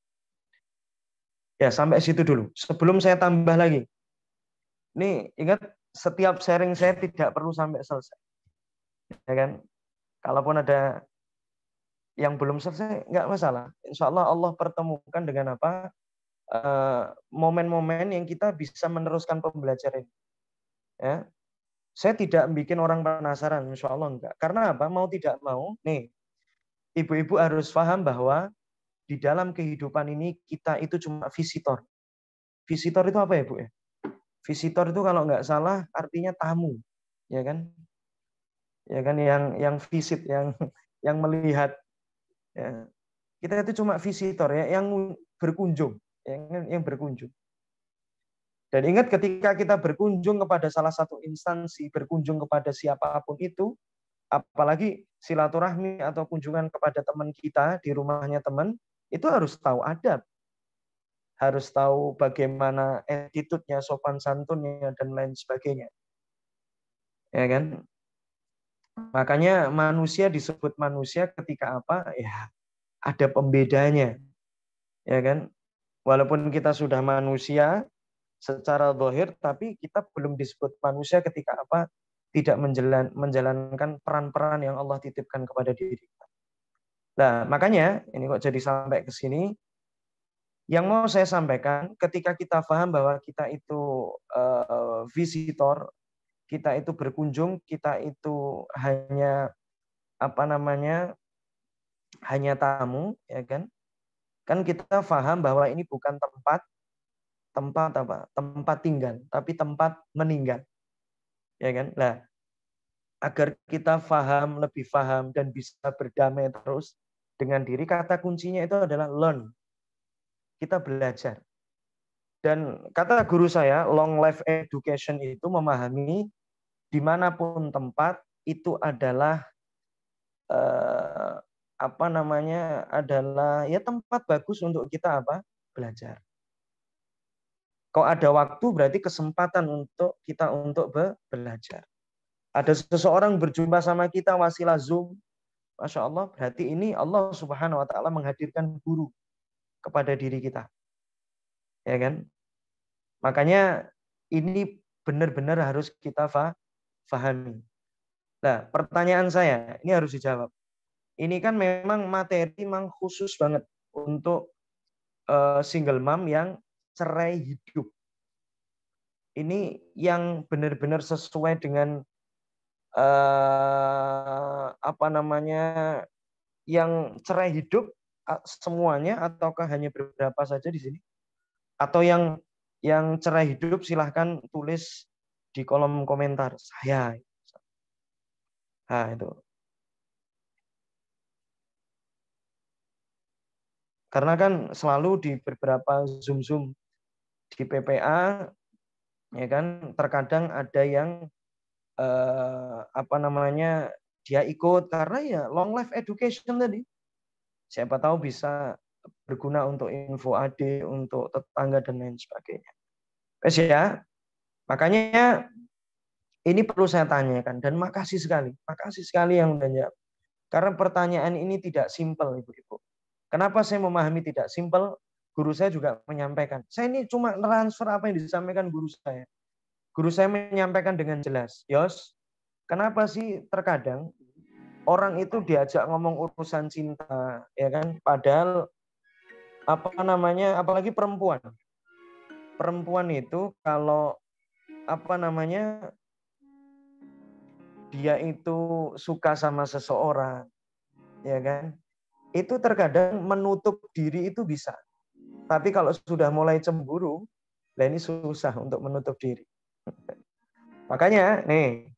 Ya, sampai situ dulu. Sebelum saya tambah lagi. Nih, ingat setiap sharing saya tidak perlu sampai selesai. Ya kan? Kalaupun ada yang belum selesai, nggak masalah. Insya Allah Allah pertemukan dengan momen-momen yang kita bisa meneruskan pembelajaran. Ya. Saya tidak bikin orang penasaran, insya Allah enggak. Karena apa? Mau tidak mau, nih, ibu-ibu harus paham bahwa di dalam kehidupan ini kita itu cuma visitor. Visitor itu apa ya, Bu? Visitor itu kalau nggak salah artinya tamu, ya kan? Ya kan, yang visit, yang melihat. Ya. Kita itu cuma visitor, ya, yang berkunjung, yang berkunjung. Dan ingat ketika kita berkunjung kepada salah satu instansi, berkunjung kepada siapapun itu, apalagi silaturahmi atau kunjungan kepada teman kita di rumahnya teman, itu harus tahu adab. Harus tahu bagaimana attitude-nya, sopan santunnya, dan lain sebagainya. Ya kan? Makanya manusia disebut manusia ketika apa? Ya, ada pembedanya. Ya kan? Walaupun kita sudah manusia, secara zahir, tapi kita belum disebut manusia ketika apa? Tidak menjalankan peran-peran yang Allah titipkan kepada diri kita. Nah, makanya ini kok jadi sampai ke sini. Yang mau saya sampaikan, ketika kita paham bahwa kita itu visitor, kita itu berkunjung, kita itu hanya apa namanya, hanya tamu, ya kan? Kan kita paham bahwa ini bukan tempat apa? Tempat tinggal, tapi tempat meninggal, ya kan? Nah, agar kita lebih paham dan bisa berdamai terus dengan diri, kata kuncinya itu adalah learn. Kita belajar. Dan kata guru saya, long life education itu memahami dimanapun tempat itu adalah apa namanya, adalah ya tempat bagus untuk kita apa? Belajar. Kalau ada waktu berarti kesempatan untuk kita untuk belajar. Ada seseorang berjumpa sama kita wasilah Zoom, Masya Allah, berarti ini Allah Subhanahu wa Ta'ala menghadirkan guru kepada diri kita. Ya kan? Makanya ini benar-benar harus kita pahami. Nah, pertanyaan saya, ini harus dijawab. Ini kan memang materi memang khusus banget untuk single mom yang cerai hidup. Ini yang benar-benar sesuai dengan apa namanya, yang cerai hidup semuanya ataukah hanya beberapa saja di sini? Atau yang cerai hidup silahkan tulis di kolom komentar saya. Nah, itu. Karena kan selalu di beberapa Zoom di PPA, ya kan, terkadang ada yang apa namanya, dia ikut karena ya long life education tadi. Siapa tahu bisa berguna untuk info adik, untuk tetangga dan lain sebagainya. Wes ya. Makanya ini perlu saya tanyakan dan makasih sekali yang udah jawab. Karena pertanyaan ini tidak simpel, Ibu-ibu. Kenapa saya memahami tidak simpel? Guru saya juga menyampaikan. Saya ini cuma transfer apa yang disampaikan guru saya. Guru saya menyampaikan dengan jelas. Yos, kenapa sih terkadang orang itu diajak ngomong urusan cinta, ya kan? Padahal apa namanya, apalagi perempuan. Perempuan itu kalau apa namanya, dia itu suka sama seseorang, ya kan? Itu terkadang menutup diri itu bisa. Tapi kalau sudah mulai cemburu, nah ini susah untuk menutup diri. Makanya nih,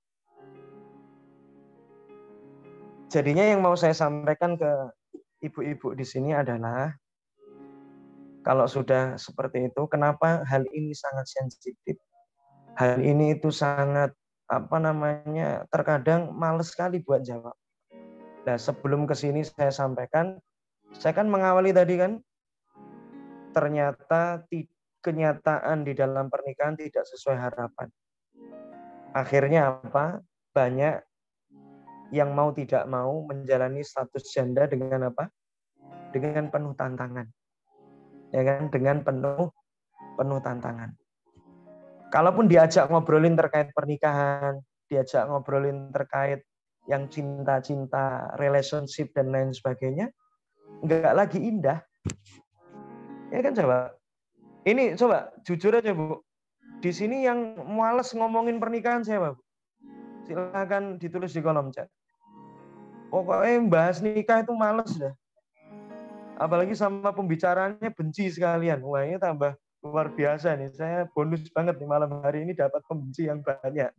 jadinya yang mau saya sampaikan ke ibu-ibu di sini adalah kalau sudah seperti itu, kenapa hal ini sangat sensitif? Hal ini itu sangat apa namanya, terkadang males sekali buat jawab. Nah, sebelum ke sini saya sampaikan, saya kan mengawali tadi kan, ternyata kenyataan di dalam pernikahan tidak sesuai harapan. Akhirnya apa? Banyak yang mau tidak mau menjalani status janda dengan apa? Dengan penuh tantangan. Ya kan? Dengan penuh tantangan. Kalaupun diajak ngobrolin terkait pernikahan, diajak ngobrolin terkait yang cinta-cinta, relationship dan lain sebagainya, enggak lagi indah. Ya kan coba. Ini coba jujur aja Bu. Di sini yang males ngomongin pernikahan siapa Bu? Silakan ditulis di kolom chat. Pokoknya bahas nikah itu males dah. Apalagi sama pembicaranya benci sekalian. Wah, ini tambah luar biasa nih. Saya bonus banget nih malam hari ini dapat pembenci yang banyak.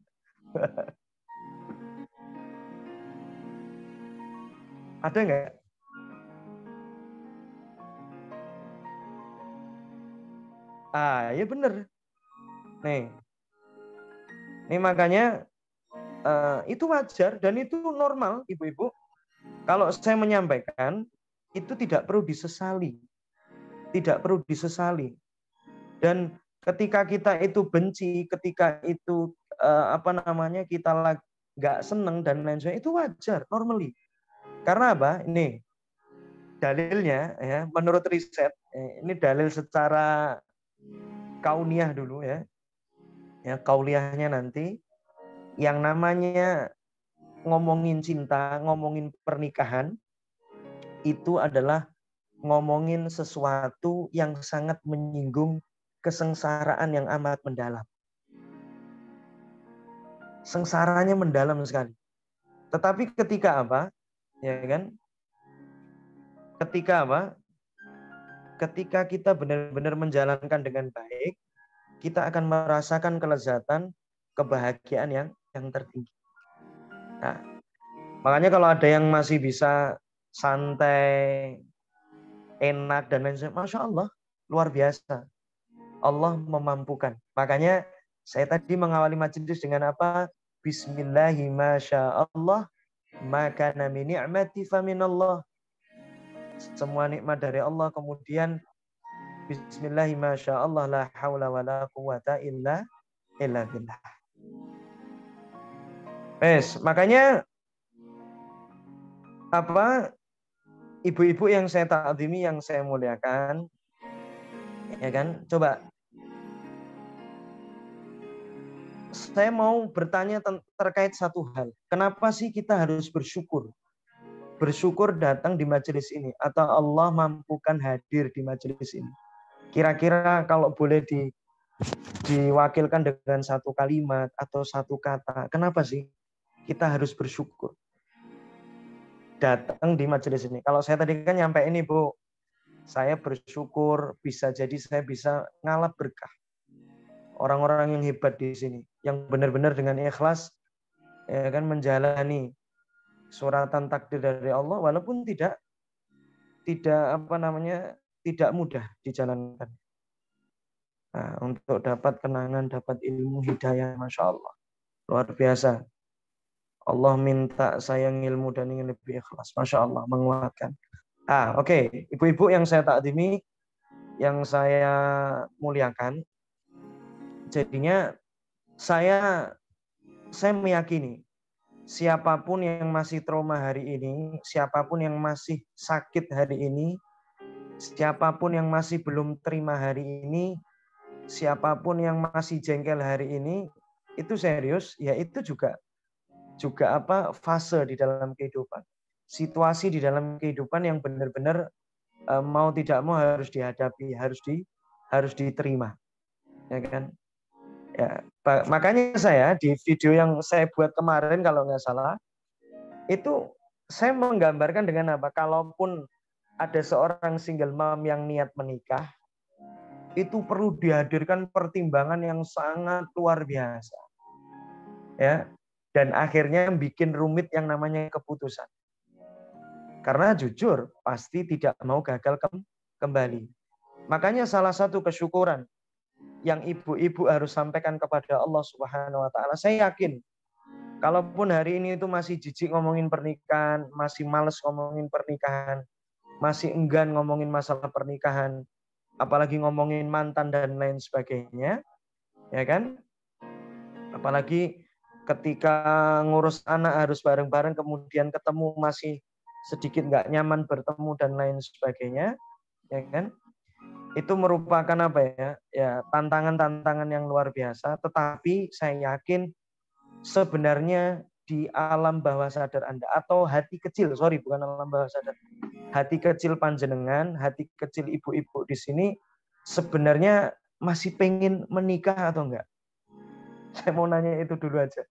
Ada nggak? Ya bener. Nih makanya itu wajar dan itu normal, ibu-ibu. Kalau saya menyampaikan, itu tidak perlu disesali. Tidak perlu disesali. Dan ketika kita itu benci, ketika itu apa namanya, kita nggak seneng dan lain sebagainya, itu wajar, normally. Karena apa? Ini dalilnya ya, menurut riset, ini dalil secara kauniyah dulu ya. Ya, kauliyahnya nanti yang namanya ngomongin cinta, ngomongin pernikahan itu adalah ngomongin sesuatu yang sangat menyinggung kesengsaraan yang amat mendalam. Sengsaranya mendalam sekali. Tetapi ketika apa? Ya kan? Ketika apa? Ketika kita benar-benar menjalankan dengan baik, kita akan merasakan kelezatan, kebahagiaan yang tertinggi. Nah, makanya kalau ada yang masih bisa santai, enak dan lain sebagainya, Masya Allah, luar biasa. Allah memampukan. Makanya saya tadi mengawali majelis dengan apa? Bismillahi masya Allah, maka min ni'mati faminallah. Semua nikmat dari Allah, kemudian Bismillahi masya Allah, la hawla wa la quwata illa billah. Makanya apa? Ibu-ibu yang saya ta'zimi, yang saya muliakan, ya kan? Coba saya mau bertanya terkait satu hal. Kenapa sih kita harus bersyukur? Bersyukur datang di majelis ini atau Allah mampukan hadir di majelis ini. Kira-kira kalau boleh diwakilkan dengan satu kalimat atau satu kata, kenapa sih kita harus bersyukur datang di majelis ini? Kalau saya tadi kan nyampe ini, Bu, saya bersyukur bisa jadi saya bisa ngalap berkah. Orang-orang yang hebat di sini, yang benar-benar dengan ikhlas ya kan menjalani suratan takdir dari Allah, walaupun tidak mudah dijalankan. Nah, untuk dapat kenangan, dapat ilmu hidayah, Masya Allah, luar biasa. Allah minta saya ilmu dan ingin lebih ikhlas, Masya Allah, menguatkan. Oke. Ibu-ibu yang saya takdimi, yang saya muliakan, jadinya saya meyakini siapapun yang masih trauma hari ini, siapapun yang masih sakit hari ini, siapapun yang masih belum terima hari ini, siapapun yang masih jengkel hari ini, itu serius, ya itu juga fase di dalam kehidupan. Situasi di dalam kehidupan yang benar-benar mau tidak mau harus dihadapi, harus diterima. Ya kan? Ya, makanya saya di video yang saya buat kemarin kalau nggak salah, itu saya menggambarkan dengan apa? Kalaupun ada seorang single mom yang niat menikah, itu perlu dihadirkan pertimbangan yang sangat luar biasa. Ya, dan akhirnya bikin rumit yang namanya keputusan. Karena jujur, pasti tidak mau gagal kembali. Makanya salah satu kesyukuran yang ibu-ibu harus sampaikan kepada Allah Subhanahu wa taala. Saya yakin kalaupun hari ini itu masih jijik ngomongin pernikahan, masih males ngomongin pernikahan, masih enggan ngomongin masalah pernikahan, apalagi ngomongin mantan dan lain sebagainya, ya kan? Apalagi ketika ngurus anak harus bareng-bareng, kemudian ketemu masih sedikit nggak nyaman bertemu dan lain sebagainya, ya kan? Itu merupakan apa ya? Ya, tantangan-tantangan yang luar biasa. Tetapi saya yakin sebenarnya di alam bawah sadar Anda atau hati kecil, bukan alam bawah sadar, hati kecil panjenengan, hati kecil ibu-ibu di sini sebenarnya masih pengen menikah atau enggak? Saya mau nanya itu dulu aja.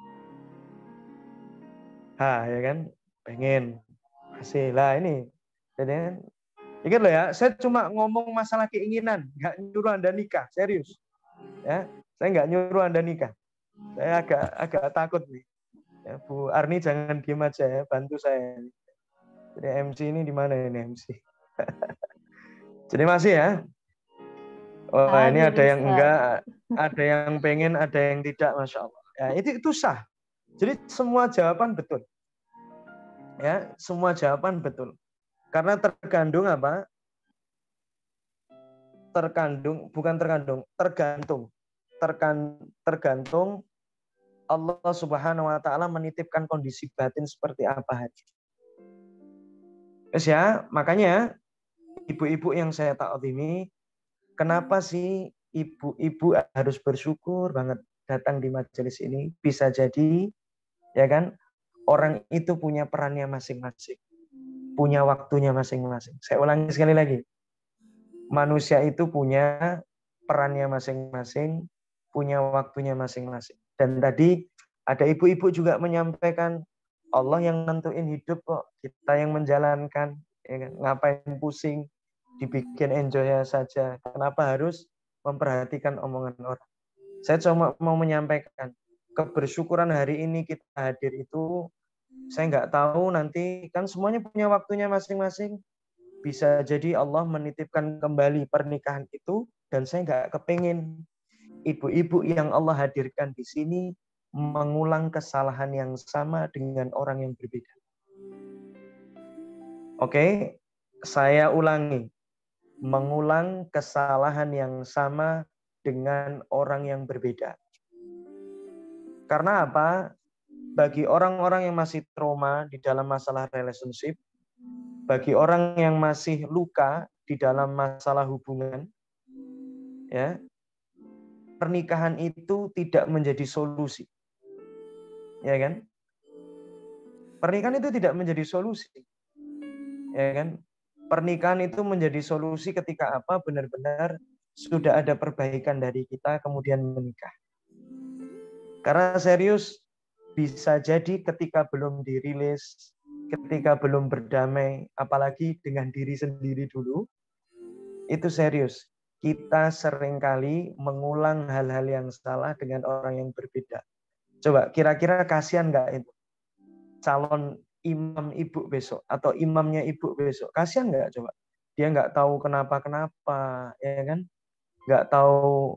Ya kan? Pengen. Masih lah ini. Jadi ingat loh ya, saya cuma ngomong masalah keinginan, nggak nyuruh Anda nikah, serius. Ya, saya nggak nyuruh Anda nikah. Saya agak takut nih. Ya, Bu Arni jangan diem aja ya, bantu saya. Jadi MC ini di mana ini MC? Jadi masih ya. Ini ada yang enggak, ada yang pengen, ada yang tidak, Masya Allah. Ya, itu sah. Jadi semua jawaban betul. Ya, semua jawaban betul. Karena tergantung apa? Tergantung Allah Subhanahu wa taala menitipkan kondisi batin seperti apa haji. Ya, makanya ibu-ibu yang saya ta'zimi, kenapa sih ibu-ibu harus bersyukur banget datang di majelis ini. Bisa jadi, ya kan, orang itu punya perannya masing-masing, punya waktunya masing-masing. Saya ulangi sekali lagi, manusia itu punya perannya masing-masing, punya waktunya masing-masing. Dan tadi ada ibu-ibu juga menyampaikan, Allah yang nentuin hidup kok, kita yang menjalankan, ya kan? Ngapain pusing, dibikin enjoy saja. Kenapa harus memperhatikan omongan orang? Saya cuma mau menyampaikan, kebersyukuran hari ini kita hadir itu, saya nggak tahu nanti, kan semuanya punya waktunya masing-masing. Bisa jadi Allah menitipkan kembali pernikahan itu, dan saya nggak kepingin ibu-ibu yang Allah hadirkan di sini mengulang kesalahan yang sama dengan orang yang berbeda. Oke, saya ulangi. Mengulang kesalahan yang sama dengan orang yang berbeda. Karena apa? Bagi orang-orang yang masih trauma di dalam masalah relationship, bagi orang yang masih luka di dalam masalah hubungan, ya, pernikahan itu tidak menjadi solusi. Ya kan? Pernikahan itu tidak menjadi solusi. Ya kan? Pernikahan itu menjadi solusi ketika apa? Benar-benar sudah ada perbaikan dari kita kemudian menikah. Karena serius, bisa jadi ketika belum dirilis, ketika belum berdamai, apalagi dengan diri sendiri dulu, itu serius. Kita seringkali mengulang hal-hal yang salah dengan orang yang berbeda. Coba kira-kira kasihan nggak itu? Calon imam ibu besok atau imamnya ibu besok, kasihan nggak coba? Dia nggak tahu kenapa-kenapa, ya kan? Nggak tahu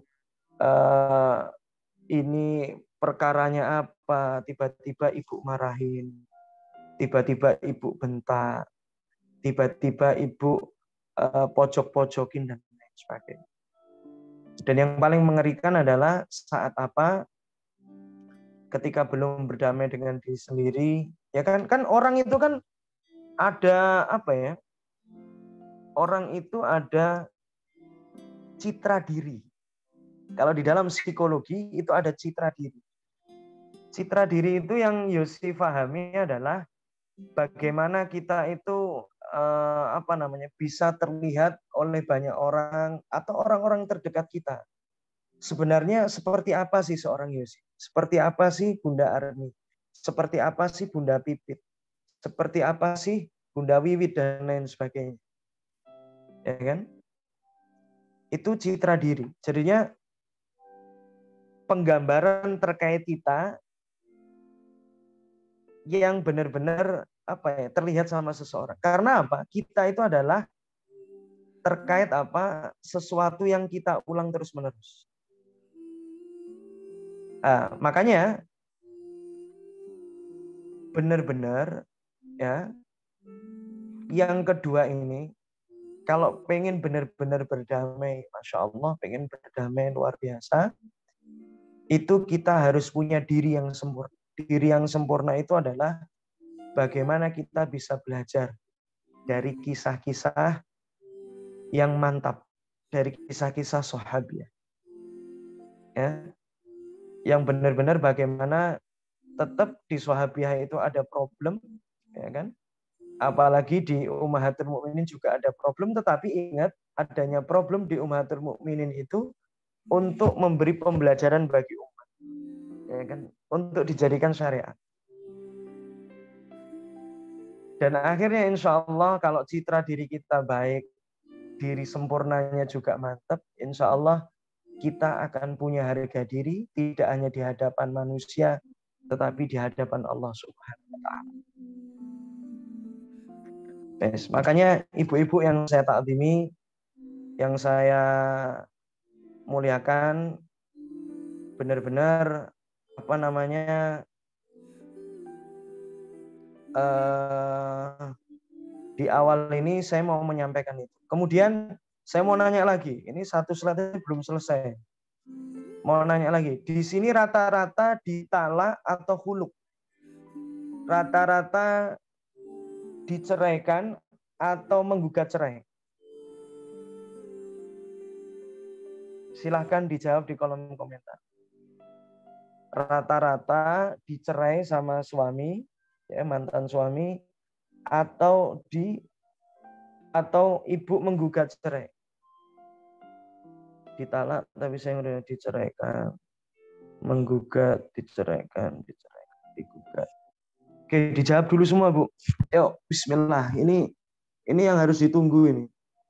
ini perkaranya apa, tiba-tiba ibu marahin, tiba-tiba ibu bentak, tiba-tiba ibu pojok-pojokin dan lain sebagainya. Dan yang paling mengerikan adalah saat apa? Ketika belum berdamai dengan diri sendiri, ya kan? Kan orang itu kan ada apa ya? Orang itu ada citra diri. Kalau di dalam psikologi itu ada citra diri. Citra diri itu yang Yosi pahami adalah bagaimana kita itu bisa terlihat oleh banyak orang atau orang-orang terdekat kita. Sebenarnya seperti apa sih seorang Yosi? Seperti apa sih Bunda Arni? Seperti apa sih Bunda Pipit? Seperti apa sih Bunda Wiwit dan lain sebagainya? Ya kan? Itu citra diri. Jadinya penggambaran terkait kita yang benar-benar terlihat sama seseorang. Karena apa? Kita itu adalah terkait sesuatu yang kita ulang terus-menerus. Makanya benar-benar ya, yang kedua ini, kalau pengen benar-benar berdamai, Masya Allah, pengen berdamai luar biasa, itu kita harus punya diri yang sempurna. Diri yang sempurna itu adalah bagaimana kita bisa belajar dari kisah-kisah yang mantap, dari kisah-kisah sahabiah. Ya, yang benar-benar bagaimana tetap di sahabiah itu ada problem, ya kan? Apalagi di Ummahatul Mukminin juga ada problem, tetapi ingat adanya problem di Ummahatul Mukminin itu untuk memberi pembelajaran bagi umat, ya kan? Untuk dijadikan syariat. Dan akhirnya insya Allah kalau citra diri kita baik, diri sempurnanya juga mantap, insya Allah kita akan punya harga diri, tidak hanya di hadapan manusia, tetapi di hadapan Allah Subhanahu wa Ta'ala. Makanya ibu-ibu yang saya takzimi, yang saya muliakan, benar-benar di awal ini saya mau menyampaikan itu. Kemudian saya mau nanya lagi, ini satu slide belum selesai. Mau nanya lagi, di sini rata-rata di talak atau huluk? Rata-rata diceraikan atau menggugat cerai? Silahkan dijawab di kolom komentar. Rata-rata dicerai sama suami, ya, mantan suami, atau ibu menggugat cerai. Ditalak tapi saya udah diceraikan. Menggugat, diceraikan, digugat. Oke, dijawab dulu semua, Bu. Yuk, bismillah. Ini yang harus ditunggu ini.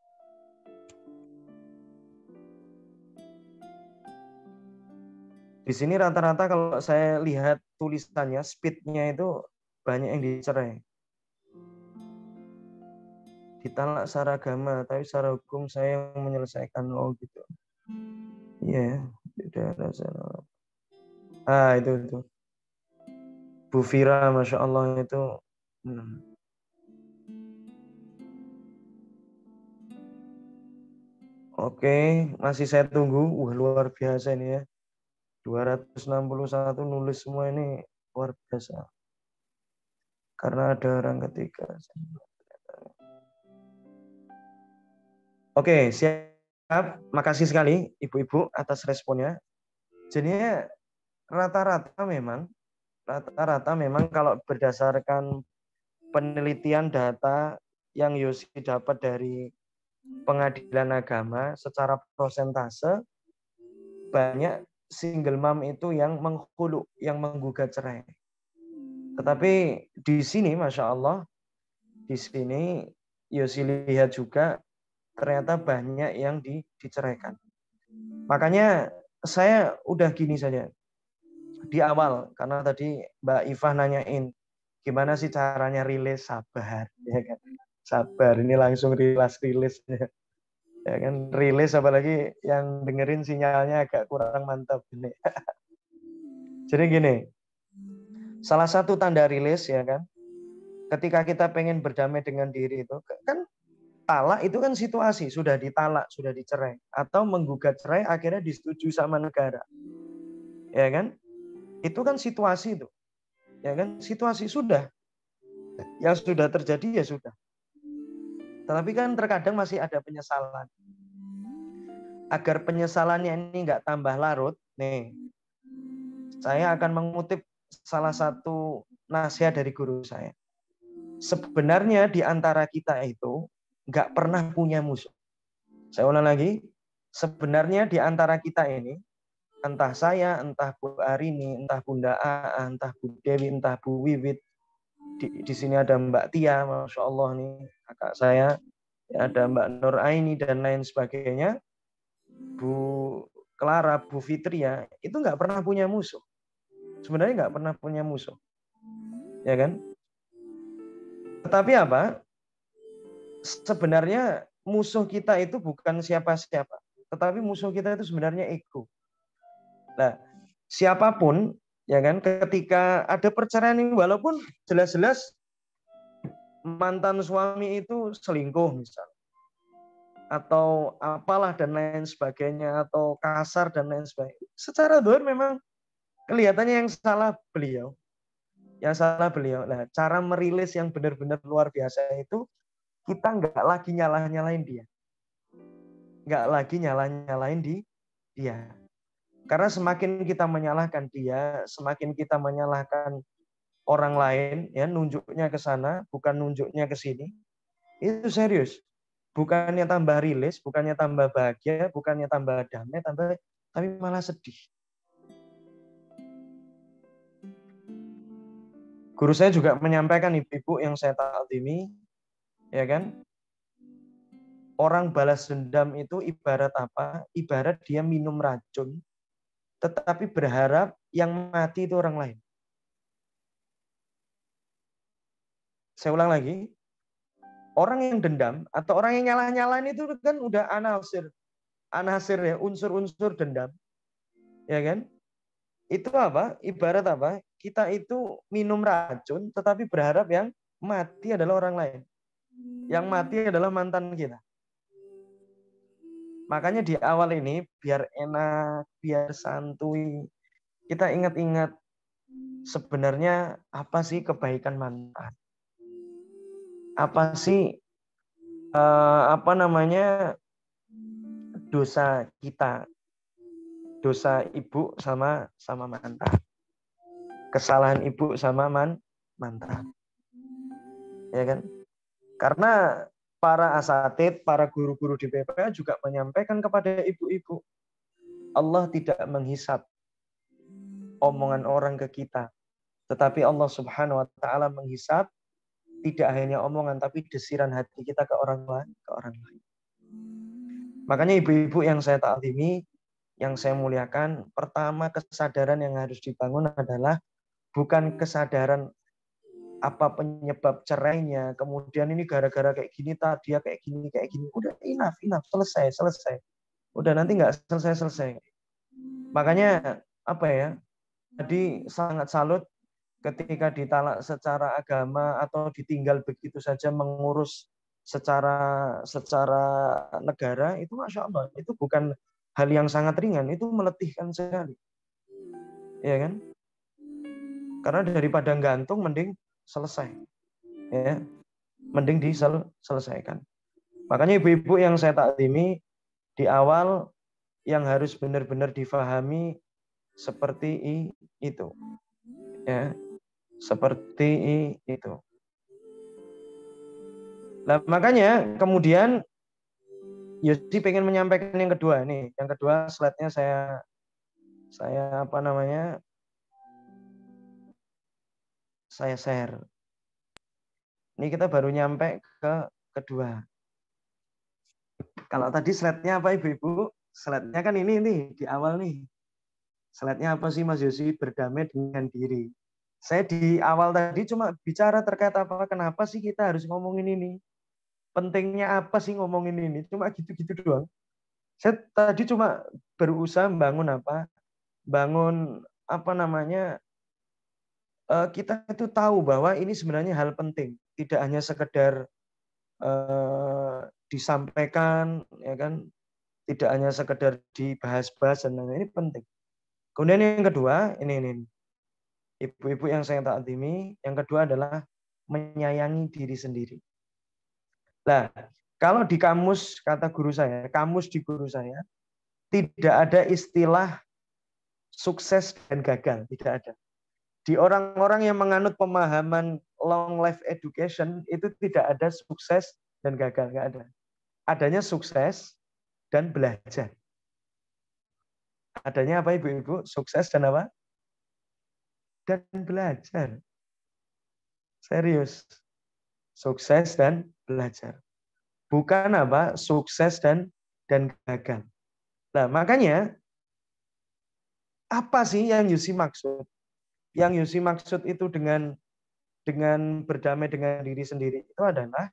Di sini rata-rata kalau saya lihat tulisannya, speednya itu banyak yang dicerai. Ditalak secara agama, tapi secara hukum saya yang menyelesaikan. Oh gitu. Iya, tidak ada salah. Itu. Bu Fira, Masya Allah itu. Oke, masih saya tunggu. Luar biasa ini ya. 261 nulis semua ini luar biasa. Karena ada orang ketiga. Oke, siap. Makasih sekali ibu-ibu atas responnya. Jadinya rata-rata memang kalau berdasarkan penelitian data yang Yosi dapat dari pengadilan agama secara prosentase, banyak single mom itu yang menghulu, yang menggugat cerai. Tetapi di sini, Masya Allah, di sini Yosi lihat juga ternyata banyak yang diceraikan. Makanya saya udah gini saja di awal, karena tadi Mbak Ifah nanyain gimana sih caranya rilis, sabar, ya kan? Sabar, ini langsung rilis ya kan, rilis apalagi yang dengerin sinyalnya agak kurang mantap ini. Jadi gini, salah satu tanda rilis ya kan, ketika kita pengen berdamai dengan diri itu kan, talak itu kan situasi, sudah ditalak, sudah dicerai, atau menggugat cerai akhirnya disetujui sama negara, ya kan, itu kan situasi itu, ya kan, situasi sudah, yang sudah terjadi ya sudah. Tetapi kan terkadang masih ada penyesalan. Agar penyesalannya ini nggak tambah larut, nih, saya akan mengutip salah satu nasihat dari guru saya. Sebenarnya di antara kita itu nggak pernah punya musuh. Saya ulang lagi, sebenarnya di antara kita ini, entah saya, entah Bu Arini, entah Bunda A, entah Bu Dewi, entah Bu Wiwit, di sini ada Mbak Tia, Masya Allah nih, kakak saya, ada Mbak Nur Aini dan lain sebagainya, Bu Clara, Bu Fitria, itu nggak pernah punya musuh. Sebenarnya nggak pernah punya musuh, ya kan? Tetapi apa? Sebenarnya musuh kita itu bukan siapa-siapa, tetapi musuh kita itu sebenarnya ego. Nah, siapapun, ya kan, ketika ada perceraian ini, walaupun jelas-jelas mantan suami itu selingkuh misal, atau apalah dan lain sebagainya, atau kasar dan lain sebagainya, secara doang memang kelihatannya yang salah beliau. Nah, cara merilis yang benar-benar luar biasa itu, kita nggak lagi nyalah-nyalain dia. Nggak lagi nyalah-nyalain dia. Karena semakin kita menyalahkan dia, semakin kita menyalahkan orang lain, ya, nunjuknya ke sana, bukan nunjuknya ke sini, itu serius. Bukannya tambah rilis, bukannya tambah bahagia, bukannya tambah damai, tapi malah sedih. Guru saya juga menyampaikan, ibu-ibu yang saya taatimi, ya kan, orang balas dendam itu ibarat apa? Ibarat dia minum racun, tetapi berharap yang mati itu orang lain. Saya ulang lagi, orang yang dendam atau orang yang nyalah-nyalain itu kan udah anasir ya, unsur-unsur dendam, ya kan? Itu apa? Ibarat apa? Kita itu minum racun, tetapi berharap yang mati adalah orang lain. Yang mati adalah mantan kita. Makanya di awal ini, biar enak, biar santuy, kita ingat-ingat sebenarnya apa sih kebaikan mantan? Apa sih dosa kita dosa ibu sama mantan. Kesalahan ibu sama mantan. Ya kan? Karena para asatid, para guru-guru di BPA juga menyampaikan kepada ibu-ibu, Allah tidak menghisap omongan orang ke kita. Tetapi Allah Subhanahu wa taala menghisap tidak hanya omongan tapi desiran hati kita ke orang lain. Makanya ibu-ibu yang saya taatimi, yang saya muliakan, pertama kesadaran yang harus dibangun adalah bukan kesadaran apa penyebab cerainya, kemudian ini gara-gara kayak gini, dia kayak gini. Udah enough, selesai. Udah nanti nggak selesai. Makanya apa ya? Jadi sangat salut ketika ditalak secara agama atau ditinggal begitu saja mengurus secara negara, itu Masya Allah, itu bukan hal yang sangat ringan, itu meletihkan sekali. Ya kan? Karena daripada gantung mending selesai. Ya. Mending diselesaikan. Makanya ibu-ibu yang saya taktimi di awal yang harus benar-benar difahami seperti itu. Ya. Seperti itu. Nah, makanya kemudian Yosi pengen menyampaikan yang kedua nih. Yang kedua slide-nya saya saya share. Ini kita baru nyampe ke kedua. Kalau tadi slide-nya apa Ibu-ibu? Slide-nya kan ini nih di awal nih. Slide-nya apa sih Mas Yosi? Berdamai dengan diri. Saya di awal tadi cuma bicara terkait apa, kenapa sih kita harus ngomongin ini? Pentingnya apa sih ngomongin ini? Cuma gitu-gitu doang. Saya tadi cuma berusaha bangun kita itu tahu bahwa ini sebenarnya hal penting, tidak hanya sekedar disampaikan, ya kan, tidak hanya sekedar dibahas-bahas, dan ini penting. Kemudian yang kedua, ini ibu-ibu yang saya taatimi, yang kedua adalah menyayangi diri sendiri. Nah, kalau di kamus kata guru saya, kamus di guru saya, tidak ada istilah sukses dan gagal, tidak ada. Di orang-orang yang menganut pemahaman long life education itu tidak ada sukses dan gagal, nggak ada. Adanya sukses dan belajar. Adanya apa Ibu-ibu? Sukses dan apa? Dan belajar. Serius. Sukses dan belajar. Bukan apa? Sukses dan gagal. Nah, makanya apa sih yang Yusi maksud? Yang Yusi maksud itu dengan berdamai dengan diri sendiri itu adalah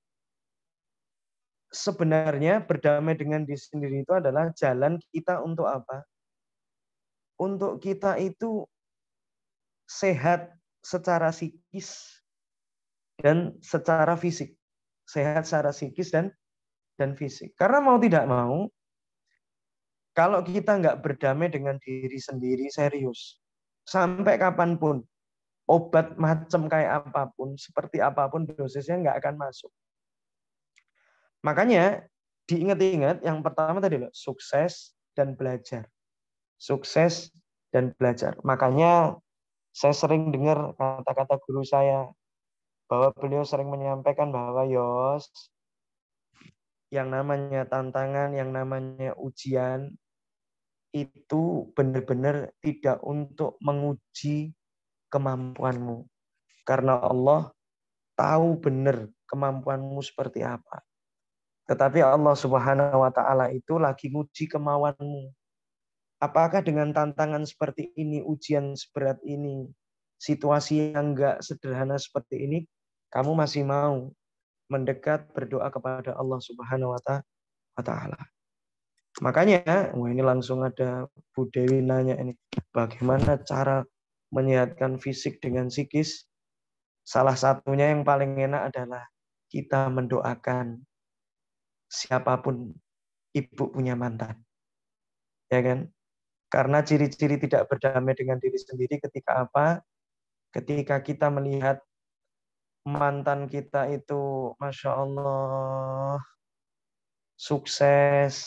sebenarnya berdamai dengan diri sendiri itu adalah jalan kita untuk apa? Untuk kita itu sehat secara psikis dan secara fisik. Sehat secara psikis dan fisik. Karena mau tidak mau, kalau kita nggak berdamai dengan diri sendiri serius, sampai kapanpun, obat macam kayak apapun, seperti apapun dosisnya nggak akan masuk. Makanya diingat-ingat yang pertama tadi loh, sukses dan belajar. Sukses dan belajar. Makanya saya sering dengar kata-kata guru saya bahwa beliau sering menyampaikan bahwa Yos, yang namanya tantangan, yang namanya ujian itu benar-benar tidak untuk menguji kemampuanmu. Karena Allah tahu benar kemampuanmu seperti apa. Tetapi Allah Subhanahu wa taala itu lagi nguji kemauanmu. Apakah dengan tantangan seperti ini, ujian seberat ini, situasi yang enggak sederhana seperti ini, kamu masih mau mendekat berdoa kepada Allah Subhanahu wa taala. Makanya, ini langsung ada Bu Dewi nanya ini, bagaimana cara menyehatkan fisik dengan psikis? Salah satunya yang paling enak adalah kita mendoakan siapapun ibu punya mantan. Ya kan? Karena ciri-ciri tidak berdamai dengan diri sendiri ketika apa? Ketika kita melihat mantan kita itu, Masya Allah, sukses,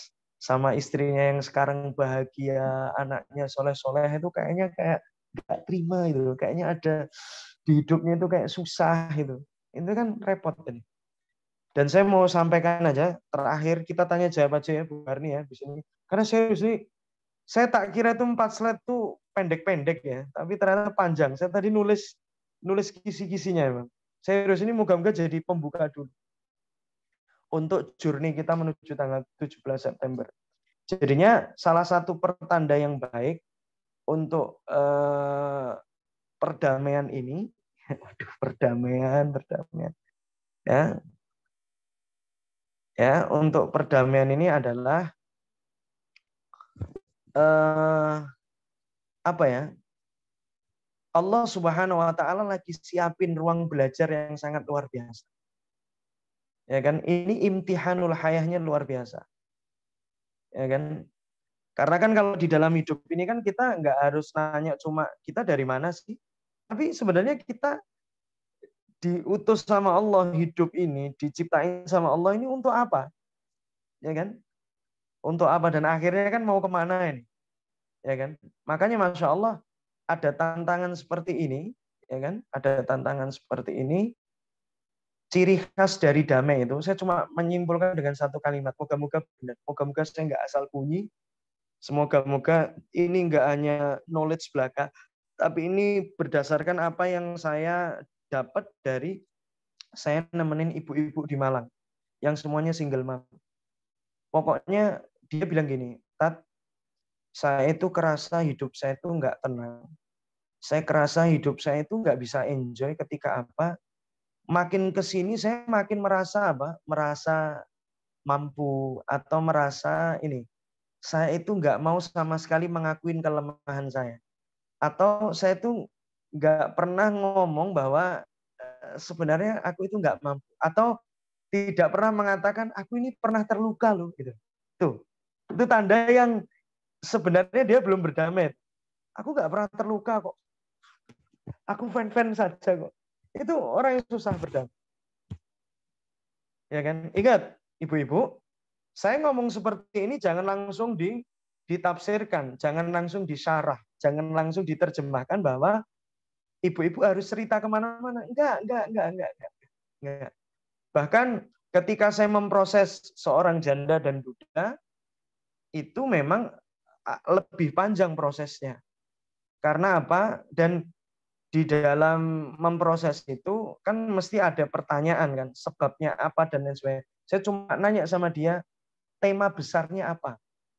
sama istrinya yang sekarang bahagia, anaknya soleh-soleh itu kayaknya kayak nggak terima itu, kayaknya ada di hidupnya itu kayak susah itu kan repot ini. Dan saya mau sampaikan aja terakhir, kita tanya jawab aja ya Bu Arni ya di sini, karena saya tak kira itu 4 slide tuh pendek-pendek ya, tapi ternyata panjang. Saya tadi nulis kisi-kisinya emang. Serius, ini moga-moga jadi pembuka dulu untuk journey kita menuju tanggal 17 September. Jadinya salah satu pertanda yang baik untuk perdamaian ini, waduh, perdamaian, ya, untuk perdamaian ini adalah apa ya? Allah Subhanahu wa taala lagi siapin ruang belajar yang sangat luar biasa. Ya kan? Ini imtihanul hayahnya luar biasa. Ya kan? Karena kan kalau di dalam hidup ini kan kita nggak harus nanya cuma kita dari mana sih? Tapi sebenarnya kita diutus sama Allah, hidup ini diciptain sama Allah ini untuk apa? Ya kan? Untuk apa? Dan akhirnya kan mau kemana ini? Ya kan? Makanya Masya Allah ada tantangan seperti ini, ya kan? Ada tantangan seperti ini. Ciri khas dari damai itu, saya cuma menyimpulkan dengan satu kalimat. Moga-moga benar. Moga-moga saya nggak asal bunyi. Semoga-moga ini nggak hanya knowledge belaka, tapi ini berdasarkan apa yang saya dapat dari saya nemenin ibu-ibu di Malang, yang semuanya single mom. Pokoknya dia bilang gini, Tat, saya itu kerasa hidup saya itu nggak tenang. Saya kerasa hidup saya itu nggak bisa enjoy ketika apa? Makin kesini saya makin merasa apa? Merasa mampu atau merasa ini. Saya itu nggak mau sama sekali mengakuin kelemahan saya. Atau saya itu nggak pernah ngomong bahwa sebenarnya aku itu nggak mampu. Atau tidak pernah mengatakan aku ini pernah terluka loh. Gitu. Tuh, itu tanda yang sebenarnya dia belum berdamai. Aku nggak pernah terluka kok. Aku fan-fan saja kok. Itu orang yang susah berdamai. Ya kan? Ingat, ibu-ibu, saya ngomong seperti ini jangan langsung ditafsirkan, jangan langsung disyarah, jangan langsung diterjemahkan bahwa ibu-ibu harus cerita kemana-mana. Enggak. Bahkan ketika saya memproses seorang janda dan duda, itu memang lebih panjang prosesnya. Karena apa? Dan di dalam memproses itu kan mesti ada pertanyaan kan, sebabnya apa dan lain sebagainya. Saya cuma nanya sama dia, tema besarnya apa?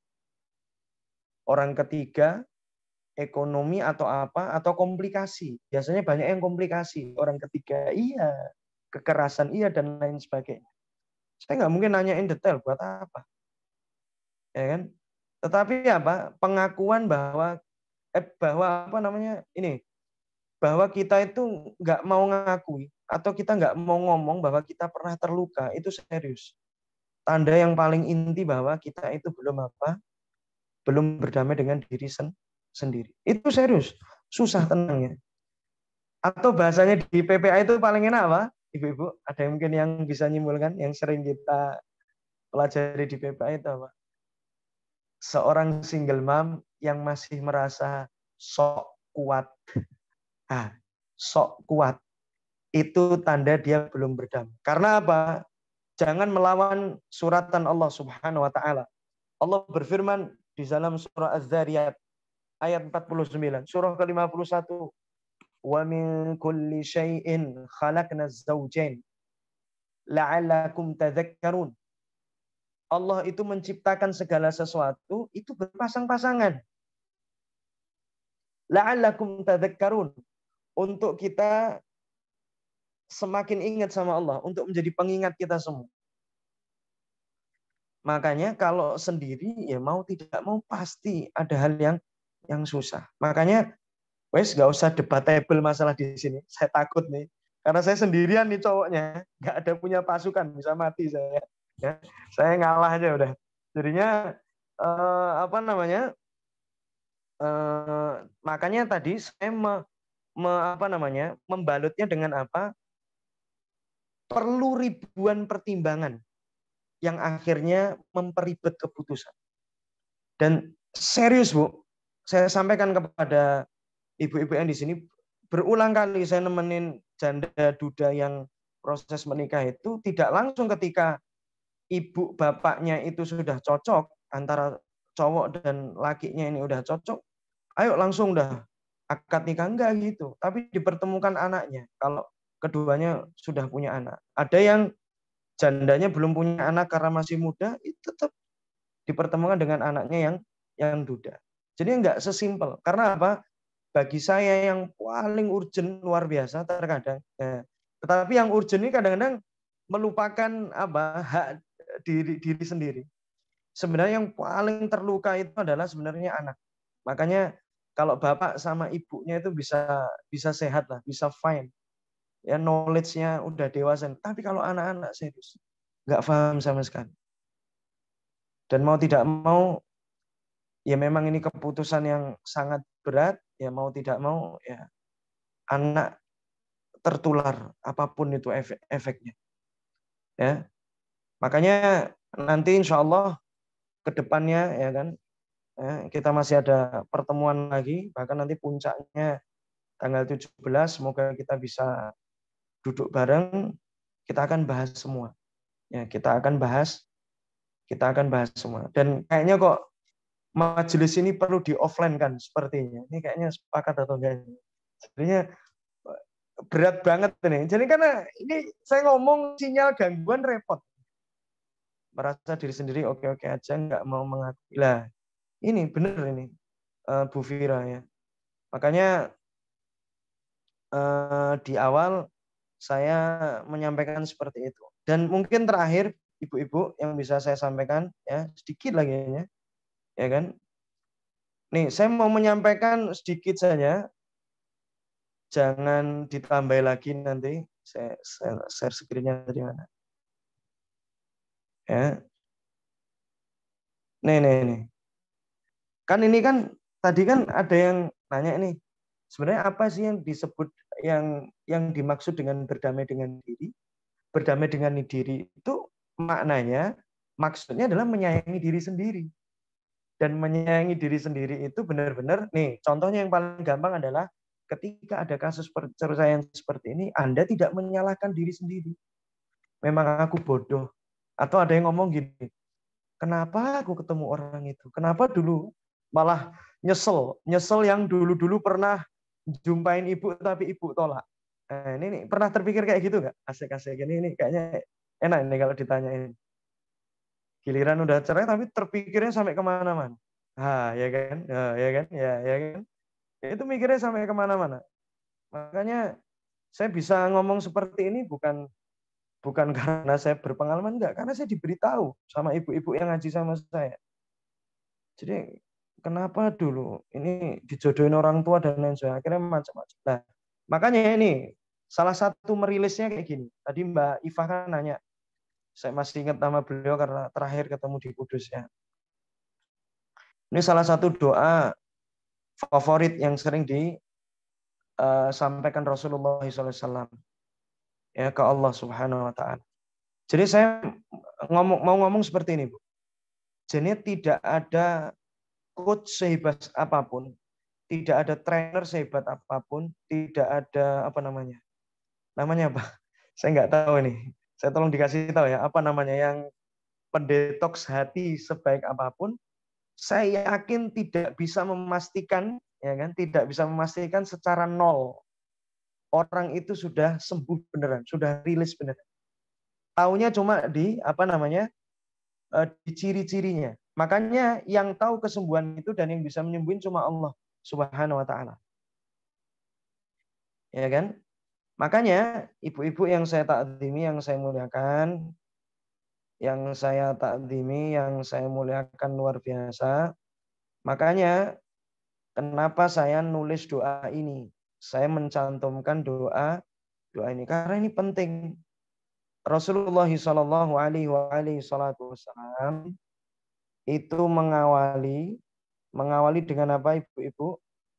Orang ketiga, ekonomi atau apa, atau komplikasi. Biasanya banyak yang komplikasi. Orang ketiga, iya. Kekerasan, iya, dan lain sebagainya. Saya nggak mungkin nanyain detail, buat apa? Ya kan? Tetapi apa? Pengakuan bahwa apa namanya ini, bahwa kita itu nggak mau ngakui atau kita nggak mau ngomong bahwa kita pernah terluka, itu serius. Tanda yang paling inti bahwa kita itu belum apa? Belum berdamai dengan diri sendiri. Itu serius, susah tenangnya. Atau bahasanya di PPA itu paling enak apa? Ibu-ibu, ada yang mungkin yang bisa nyimpulkan yang sering kita pelajari di PPA itu apa? Seorang single mom yang masih merasa sok kuat. Nah, sok kuat. Itu tanda dia belum berdamai. Karena apa? Jangan melawan suratan Allah Subhanahu wa taala. Allah berfirman di dalam surah Az-Zariyat ayat 49, surah ke-51. Wa min kulli syai'in khalaqna az-zawjain la'allakum tadhakkarun. Allah itu menciptakan segala sesuatu itu berpasang-pasangan. La'allakum tadhakkarun. Untuk kita semakin ingat sama Allah, untuk menjadi pengingat kita semua. Makanya kalau sendiri ya mau tidak mau pasti ada hal yang susah. Makanya wes nggak usah debatable masalah di sini. Saya takut nih. Karena saya sendirian nih cowoknya. Nggak ada punya pasukan. Bisa mati saya. Ya, saya ngalah aja udah. Jadinya apa namanya? Makanya tadi saya membalutnya dengan apa? Perlu ribuan pertimbangan yang akhirnya memperibet keputusan. Dan serius Bu, saya sampaikan kepada ibu-ibu yang di sini, berulang kali saya nemenin janda duda yang proses menikah itu, tidak langsung ketika ibu bapaknya itu sudah cocok, antara cowok dan lakinya ini udah cocok, ayo langsung udah akad nikah, enggak gitu. Tapi dipertemukan anaknya kalau keduanya sudah punya anak. Ada yang jandanya belum punya anak karena masih muda, itu tetap dipertemukan dengan anaknya yang duda. Jadi enggak sesimpel. Karena apa? Bagi saya yang paling urgent luar biasa terkadang. Tetapi yang urgent ini kadang-kadang melupakan hak diri sendiri. Sebenarnya yang paling terluka itu adalah sebenarnya anak. Makanya kalau bapak sama ibunya itu bisa sehat lah, bisa fine. Ya knowledge-nya udah dewasa. Tapi kalau anak-anak serius, nggak paham sama sekali. Dan mau tidak mau, ya memang ini keputusan yang sangat berat. Ya mau tidak mau, ya anak tertular apapun itu efeknya. Ya, makanya nanti insya Allah ke depannya ya kan, kita masih ada pertemuan lagi, bahkan nanti puncaknya tanggal 17, semoga kita bisa duduk bareng, kita akan bahas semua. Ya, kita akan bahas semua. Dan kayaknya kok majelis ini perlu di offline kan sepertinya. Ini kayaknya sepakat atau enggak? Sebenarnya berat banget ini. Jadi karena ini saya ngomong sinyal gangguan repot. Merasa diri sendiri oke-oke aja, nggak mau mengakui. Lah, ini benar ini Bu Fira ya. Makanya di awal saya menyampaikan seperti itu. Dan mungkin terakhir ibu-ibu yang bisa saya sampaikan ya, sedikit lagi ya kan. Nih, saya mau menyampaikan sedikit saja. Jangan ditambah lagi nanti. Saya share screen-nya dari mana. Ya. Nih. Kan ini kan tadi kan ada yang nanya nih. Sebenarnya apa sih yang disebut yang dimaksud dengan berdamai dengan diri? Berdamai dengan diri itu maknanya, maksudnya adalah menyayangi diri sendiri. Dan menyayangi diri sendiri itu benar-benar, nih contohnya yang paling gampang adalah ketika ada kasus perceraian seperti ini, Anda tidak menyalahkan diri sendiri. Memang aku bodoh. Atau ada yang ngomong gini, kenapa aku ketemu orang itu? Kenapa dulu malah nyesel yang dulu-dulu pernah jumpain ibu tapi ibu tolak. Ini pernah terpikir kayak gitu nggak? Asik-asik ini kayaknya enak ini kalau ditanyain. Giliran udah cerai tapi terpikirnya sampai kemana-mana. Ya kan, ya kan. Itu mikirnya sampai kemana-mana. Makanya saya bisa ngomong seperti ini bukan karena saya berpengalaman, enggak, karena saya diberitahu sama ibu-ibu yang ngaji sama saya. Jadi kenapa dulu ini dijodohin orang tua dan lain sebagainya, akhirnya macam-macam. Nah, makanya ini salah satu merilisnya kayak gini. Tadi Mbak Iva kan nanya, saya masih ingat nama beliau karena terakhir ketemu di Kudus ya. Ini salah satu doa favorit yang sering disampaikan Rasulullah SAW ya ke Allah Subhanahu Wa Taala. Jadi saya mau ngomong seperti ini, Bu. Jadi tidak ada coach sehebat apapun, tidak ada trainer sehebat apapun, tidak ada namanya apa? Saya nggak tahu ini. Saya tolong dikasih tahu ya, apa namanya yang pendetoks hati sebaik apapun. Saya yakin tidak bisa memastikan, ya kan? Tidak bisa memastikan secara nol orang itu sudah sembuh beneran, sudah rilis beneran. Taunya cuma di di ciri-cirinya. Makanya yang tahu kesembuhan itu dan yang bisa menyembuhin cuma Allah Subhanahu Wa Taala. Ya kan? Makanya ibu-ibu yang saya takdimi, yang saya muliakan, yang saya muliakan luar biasa. Makanya kenapa saya nulis doa ini? Saya mencantumkan doa ini karena ini penting. Rasulullah Shallallahu Alaihi Wasallam itu mengawali dengan apa, ibu-ibu?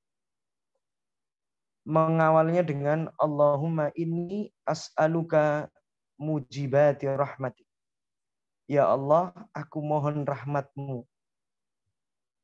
Mengawalnya dengan Allahumma inni as'aluka mujibati rahmatik. Ya Allah, aku mohon rahmatmu.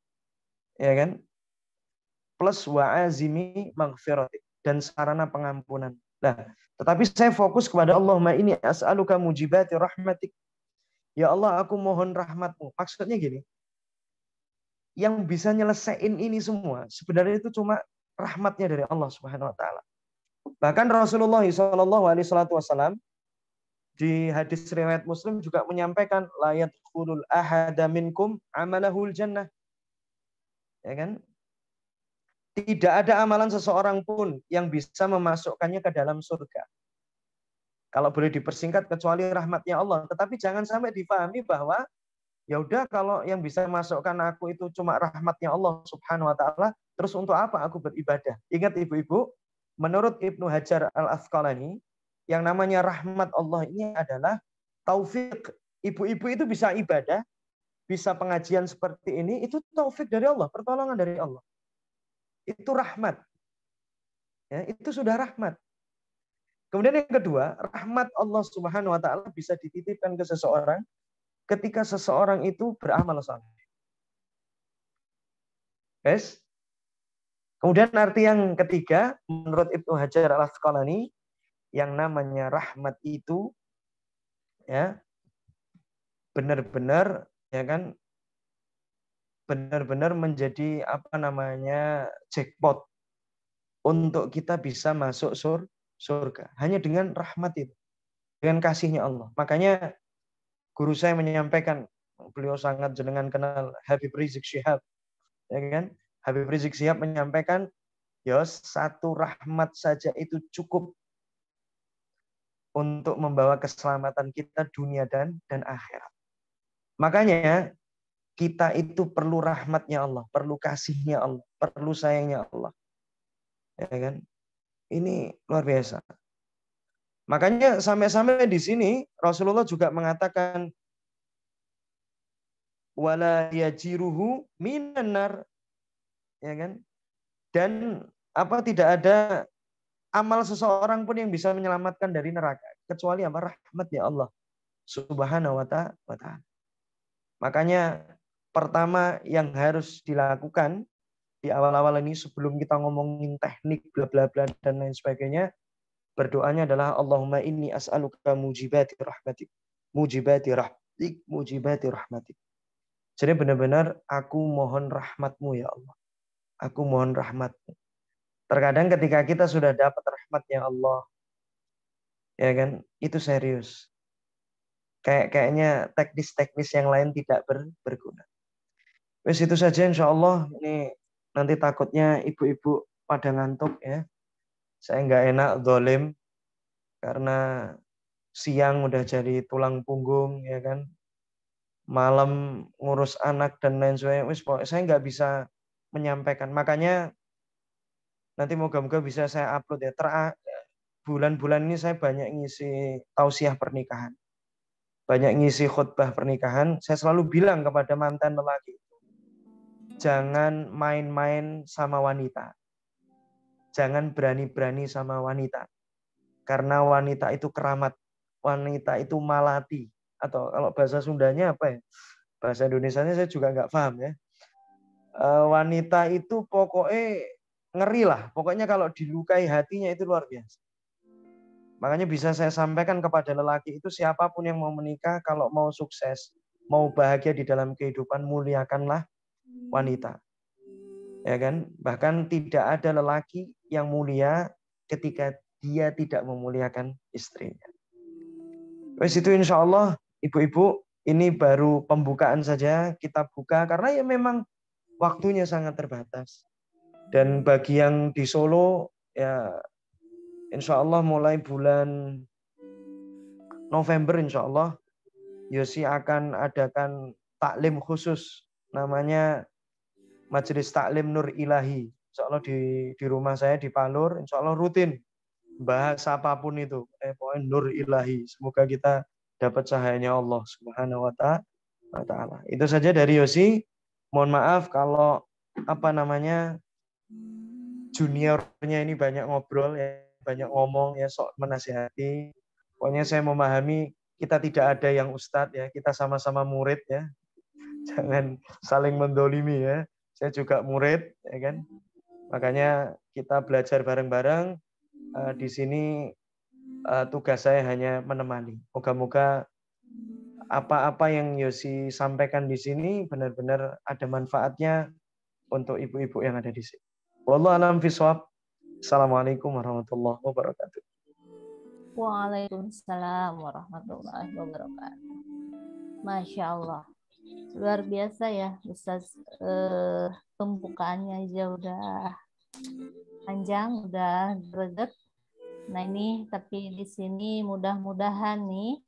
Ya kan? Plus wa'azimi maghfirati, dan sarana pengampunan. Nah, tetapi saya fokus kepada Allahumma inni as'aluka mujibati rahmatik. Ya Allah, aku mohon rahmatmu. Maksudnya gini, yang bisa nyelesain ini semua sebenarnya itu cuma rahmatnya dari Allah Subhanahu wa taala. Bahkan Rasulullah SAW di hadis riwayat Muslim juga menyampaikan la yadkhulul ahada minkum amalahul jannah. Ya kan? Tidak ada amalan seseorang pun yang bisa memasukkannya ke dalam surga. Kalau boleh dipersingkat kecuali rahmatnya Allah. Tetapi jangan sampai difahami bahwa ya udah kalau yang bisa masukkan aku itu cuma rahmatnya Allah Subhanahu wa taala, terus untuk apa aku beribadah? Ingat ibu-ibu, menurut Ibnu Hajar Al-Asqalani, yang namanya rahmat Allah ini adalah taufik. Ibu-ibu itu bisa ibadah, bisa pengajian seperti ini, itu taufik dari Allah, pertolongan dari Allah. Itu rahmat. Ya, itu sudah rahmat. Kemudian yang kedua, rahmat Allah Subhanahu wa taala bisa dititipkan ke seseorang ketika seseorang itu beramal saleh. Guys. Kemudian arti yang ketiga, menurut Ibnu Hajar Al-Asqalani, yang namanya rahmat itu ya benar-benar ya kan benar-benar menjadi apa namanya jackpot untuk kita bisa masuk surga hanya dengan rahmat itu, dengan kasihnya Allah. Makanya guru saya menyampaikan, beliau sangat jenengan kenal Habib Rizik Syihab, ya kan? Habib Rizik Syihab menyampaikan, ya satu rahmat saja itu cukup untuk membawa keselamatan kita dunia dan akhirat. Makanya kita itu perlu rahmatnya Allah, perlu kasihnya Allah, perlu sayangnya Allah. Ya kan? Ini luar biasa. Makanya sampai-sampai di sini Rasulullah juga mengatakan wala yajiruhu minan nar, ya kan? Dan apa, tidak ada amal seseorang pun yang bisa menyelamatkan dari neraka kecuali apa? Rahmatnya Allah Subhanahu wa ta'ala. Makanya pertama yang harus dilakukan di awal-awal ini sebelum kita ngomongin teknik bla bla bla dan lain sebagainya, berdoanya adalah Allahumma inni as'aluka mujibati rahmatik. Mujibati rahmatik, mujibati rahmatik. Jadi benar-benar aku mohon rahmatmu ya Allah. Aku mohon rahmatmu. Terkadang ketika kita sudah dapat rahmatnya Allah, ya kan, itu serius. Kayaknya teknis-teknis yang lain tidak berguna. Wes itu saja insya Allah. Ini nanti takutnya ibu-ibu pada ngantuk ya. Saya nggak enak dolim karena siang udah jadi tulang punggung ya kan. Malam ngurus anak dan lain sebagainya. Wes saya nggak bisa menyampaikan. Makanya nanti moga-moga bisa saya upload ya. Bulan-bulan ini saya banyak ngisi tausiah pernikahan. Banyak ngisi khutbah pernikahan. Saya selalu bilang kepada mantan lelaki, jangan main-main sama wanita. Jangan berani-berani sama wanita. Karena wanita itu keramat. Wanita itu malati. Atau kalau bahasa Sundanya apa ya? Bahasa Indonesianya saya juga nggak paham ya. Wanita itu pokoknya ngeri lah. Pokoknya kalau dilukai hatinya itu luar biasa. Makanya bisa saya sampaikan kepada lelaki itu, siapapun yang mau menikah, kalau mau sukses, mau bahagia di dalam kehidupan, muliakanlah wanita. Ya kan? Bahkan tidak ada lelaki yang mulia ketika dia tidak memuliakan istrinya. Wes itu insya Allah, ibu-ibu, ini baru pembukaan saja. Kita buka karena ya memang waktunya sangat terbatas. Dan bagi yang di Solo, ya insya Allah mulai bulan November insya Allah Yosi akan adakan taklim khusus namanya Majelis Taklim Nur Ilahi. Insya Allah di rumah saya di Palur, insya Allah rutin bahas apapun itu. Pokoknya Nur Ilahi. Semoga kita dapat cahayanya Allah Subhanahu wa ta'ala. Itu saja dari Yosi. Mohon maaf kalau apa namanya juniornya ini banyak ngobrol ya, banyak ngomong ya, sok menasihati. Pokoknya saya memahami kita tidak ada yang ustadz ya, kita sama-sama murid ya. Jangan saling mendolimi ya. Saya juga murid, ya kan. Makanya kita belajar bareng-bareng. Di sini tugas saya hanya menemani. Moga-moga apa-apa yang Yosi sampaikan di sini benar-benar ada manfaatnya untuk ibu-ibu yang ada di sini. Wallahu a'lam bishawab. Assalamualaikum warahmatullahi wabarakatuh. Waalaikumsalam warahmatullahi wabarakatuh. Masya Allah. Luar biasa ya, Ustaz. Pembukaannya aja udah panjang, udah greget. Nah ini, tapi di sini mudah-mudahan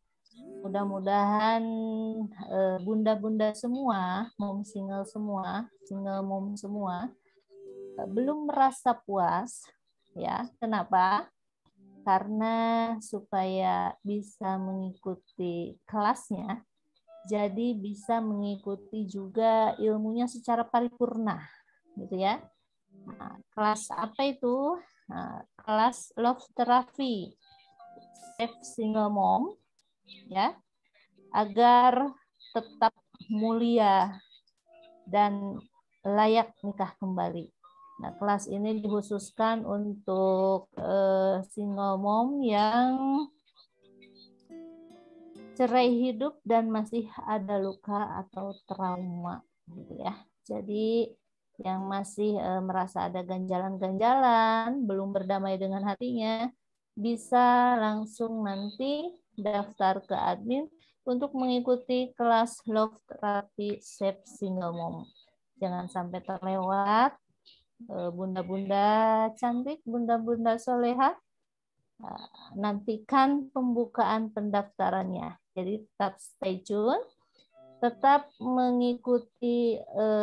bunda-bunda semua, mom single semua, single mom semua, belum merasa puas, ya. Kenapa? Karena supaya bisa mengikuti kelasnya, jadi bisa mengikuti juga ilmunya secara paripurna, gitu ya. Nah, kelas apa itu? Nah, kelas Love Therapy Safe Single Mom, ya, agar tetap mulia dan layak nikah kembali. Nah, kelas ini dikhususkan untuk single mom yang cerai hidup dan masih ada luka atau trauma, gitu ya. Jadi yang masih merasa ada ganjalan-ganjalan, belum berdamai dengan hatinya, bisa langsung nanti daftar ke admin untuk mengikuti kelas Love Therapy Safe Single Mom. Jangan sampai terlewat, bunda-bunda cantik, bunda-bunda soleha, nantikan pembukaan pendaftarannya. Jadi tetap stay tune, tetap mengikuti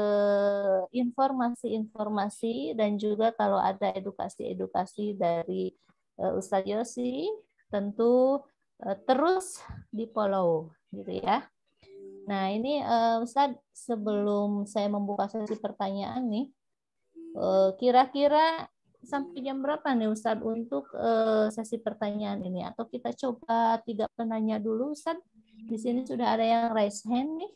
informasi-informasi dan juga kalau ada edukasi-edukasi dari Ustadz Yosi, tentu terus di-follow, gitu ya. Nah ini Ustadz, sebelum saya membuka sesi pertanyaan nih, kira-kira sampai jam berapa nih Ustadz untuk sesi pertanyaan ini? Atau kita coba 3 penanya dulu Ustadz? Di sini sudah ada yang raise hand nih.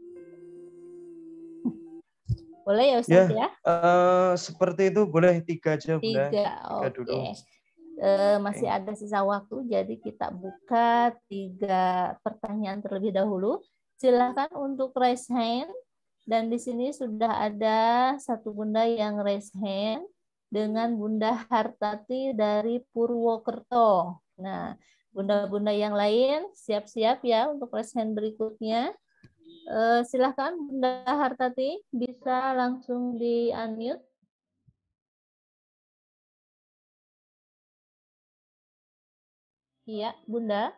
Boleh ya Ustadz ya? Seperti itu, boleh 3 aja Bunda. 3, dulu. Oke. Masih ada sisa waktu, jadi kita buka 3 pertanyaan terlebih dahulu. Silakan untuk raise hand. Dan di sini sudah ada satu bunda yang raise hand dengan Bunda Hartati dari Purwokerto. Nah, bunda-bunda yang lain siap-siap ya untuk raise hand berikutnya. Silahkan Bunda Hartati, bisa langsung di-unmute. Iya, Bunda.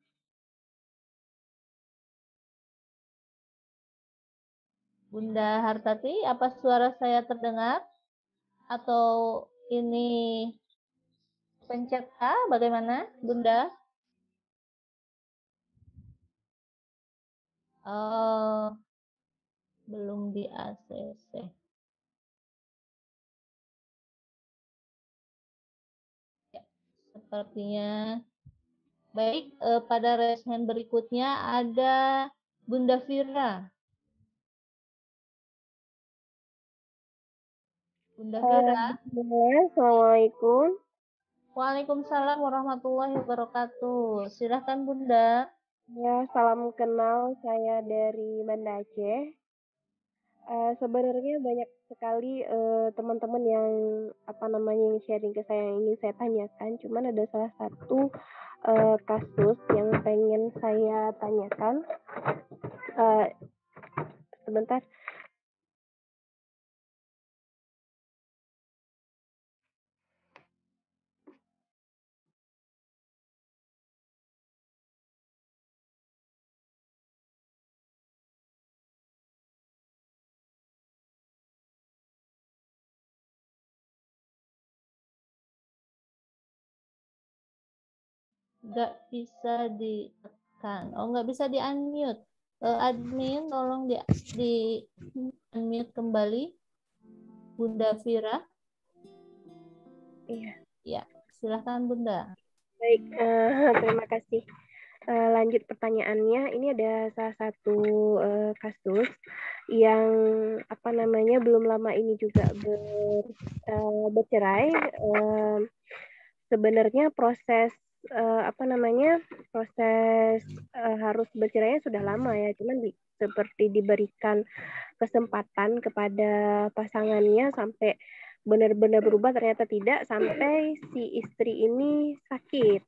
Bunda Hartati, apa suara saya terdengar? Atau ini pencet A, bagaimana Bunda? Belum di ACC. Ya, sepertinya. Baik, pada raise hand berikutnya ada Bunda Fira. Bunda Fira. Assalamualaikum. Waalaikumsalam warahmatullahi wabarakatuh. Silahkan Bunda. Ya, salam kenal, saya dari Banda Aceh. Sebenarnya banyak sekali teman-teman yang yang sharing ke saya yang ingin saya tanyakan. Cuman ada salah satu kasus yang pengen saya tanyakan. Sebentar. Nggak bisa ditekan. Nggak bisa di-unmute. Admin, tolong di-unmute kembali. Bunda Fira. Iya. Ya, silahkan Bunda. Baik, terima kasih. Lanjut pertanyaannya, ini ada salah satu kasus yang belum lama ini juga bercerai. Sebenarnya proses harus bercerainya sudah lama ya, cuman seperti diberikan kesempatan kepada pasangannya sampai benar-benar berubah, ternyata tidak, sampai si istri ini sakit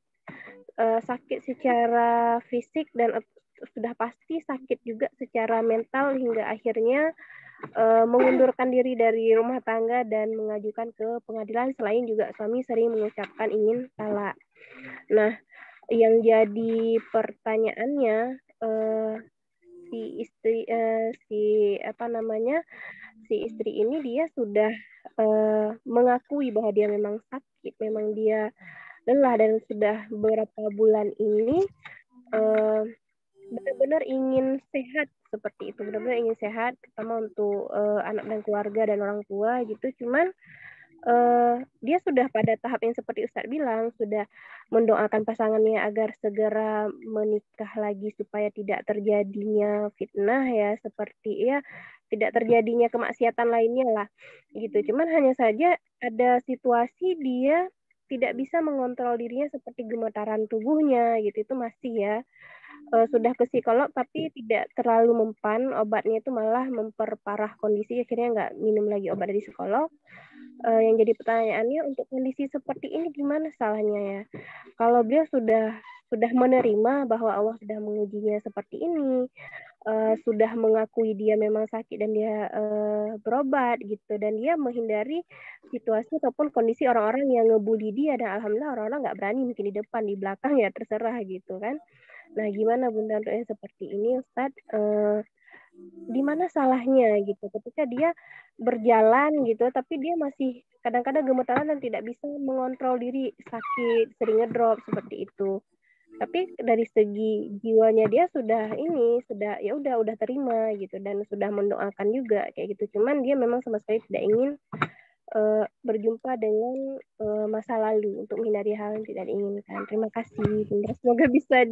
secara fisik dan sudah pasti sakit juga secara mental, hingga akhirnya mengundurkan diri dari rumah tangga dan mengajukan ke pengadilan. Selain juga suami sering mengucapkan ingin talak. Nah, yang jadi pertanyaannya, si istri ini dia sudah mengakui bahwa dia memang sakit, memang dia lelah, dan sudah beberapa bulan ini benar-benar ingin sehat seperti itu, benar-benar ingin sehat, terutama untuk anak dan keluarga dan orang tua gitu. Cuman dia sudah pada tahap yang seperti Ustadz bilang, sudah mendoakan pasangannya agar segera menikah lagi supaya tidak terjadinya fitnah ya, seperti ya tidak terjadinya kemaksiatan lainnya lah gitu. Cuman hanya saja ada situasi dia tidak bisa mengontrol dirinya seperti gemetaran tubuhnya gitu, itu masih ya. Sudah ke psikolog tapi tidak terlalu mempan, obatnya itu malah memperparah kondisi, akhirnya nggak minum lagi obat dari psikolog. Yang jadi pertanyaannya, untuk kondisi seperti ini gimana salahnya ya? Kalau beliau sudah menerima bahwa Allah sudah mengujinya seperti ini, sudah mengakui dia memang sakit dan dia berobat gitu, dan dia menghindari situasi ataupun kondisi orang-orang yang ngebully dia, dan alhamdulillah orang-orang nggak berani, mungkin di depan, di belakang ya terserah gitu kan. Nah, gimana Bunda untuk yang seperti ini, Ustadz? Di mana salahnya gitu ketika dia berjalan gitu, tapi dia masih kadang-kadang gemetaran dan tidak bisa mengontrol diri, sakit, sering ngedrop seperti itu. Tapi dari segi jiwanya dia sudah ya udah terima gitu, dan sudah mendoakan juga kayak gitu. Cuman dia memang sama sekali tidak ingin berjumpa dengan masa lalu untuk menghindari hal yang tidak diinginkan. Terima kasih Bunda, semoga bisa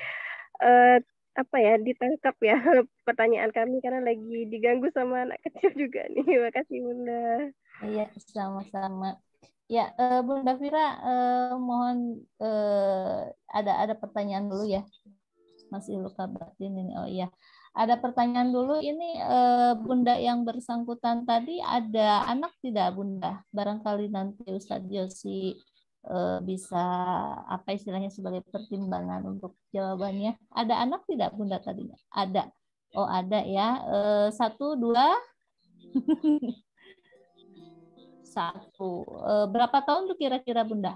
ditangkap ya pertanyaan kami, karena lagi diganggu sama anak kecil juga nih. Terima kasih Bunda. Iya, sama-sama. Ya, Bunda Fira, mohon ada pertanyaan dulu ya. Masih luka batin ini. Oh iya. Ada pertanyaan dulu ini, Bunda yang bersangkutan tadi ada anak tidak Bunda? Barangkali nanti Ustadz Yosi bisa apa istilahnya sebagai pertimbangan untuk jawabannya. Ada anak tidak Bunda tadinya? Ada. Oh ada ya. 1, 2. 1. Berapa tahun tuh kira-kira Bunda?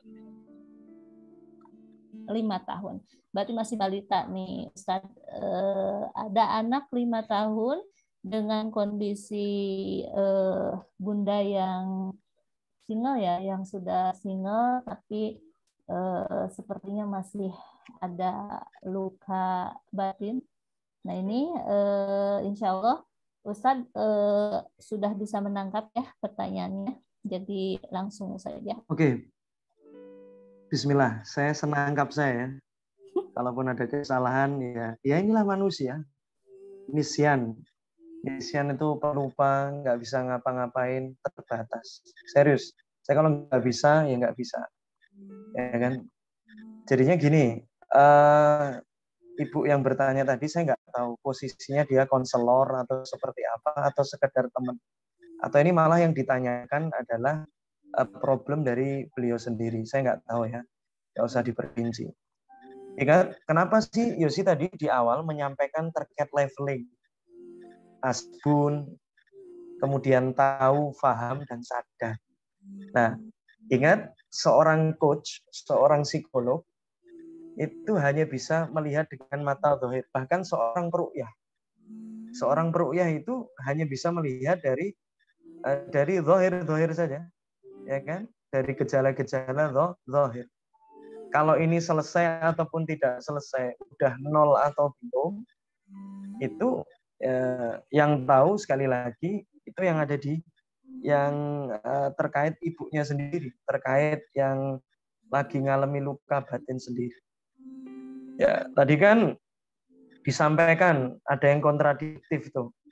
5 tahun. Berarti masih balita nih Ustaz. Ada anak 5 tahun dengan kondisi Bunda yang single ya, yang sudah single tapi sepertinya masih ada luka batin. Nah ini insya Allah Ustadz sudah bisa menangkap ya pertanyaannya. Jadi langsung saja. Oke. Bismillah, saya senangkap saya. Kalaupun ada kesalahan, ya inilah manusia. Nisyan itu pelupa, nggak bisa ngapa-ngapain, terbatas. Serius, saya kalau nggak bisa, ya nggak bisa. Ya kan? Jadinya gini, Ibu yang bertanya tadi, saya nggak tahu posisinya dia konselor atau seperti apa, atau sekedar teman. Atau ini malah yang ditanyakan adalah problem dari beliau sendiri. Saya nggak tahu ya, nggak usah diperinci. Kenapa sih Yosi tadi di awal menyampaikan terkait leveling, asbun, kemudian tahu, paham, dan sadar. Nah, ingat seorang coach, seorang psikolog itu hanya bisa melihat dengan mata zahir. Bahkan seorang peruqyah itu hanya bisa melihat dari zahir saja, ya kan? Dari gejala-gejala zahir. Kalau ini selesai ataupun tidak selesai, udah 0 atau belum, itu yang tahu sekali lagi itu yang ada di terkait ibunya sendiri, terkait yang lagi ngalami luka batin sendiri. Ya, tadi kan disampaikan ada yang kontradiktif tuh.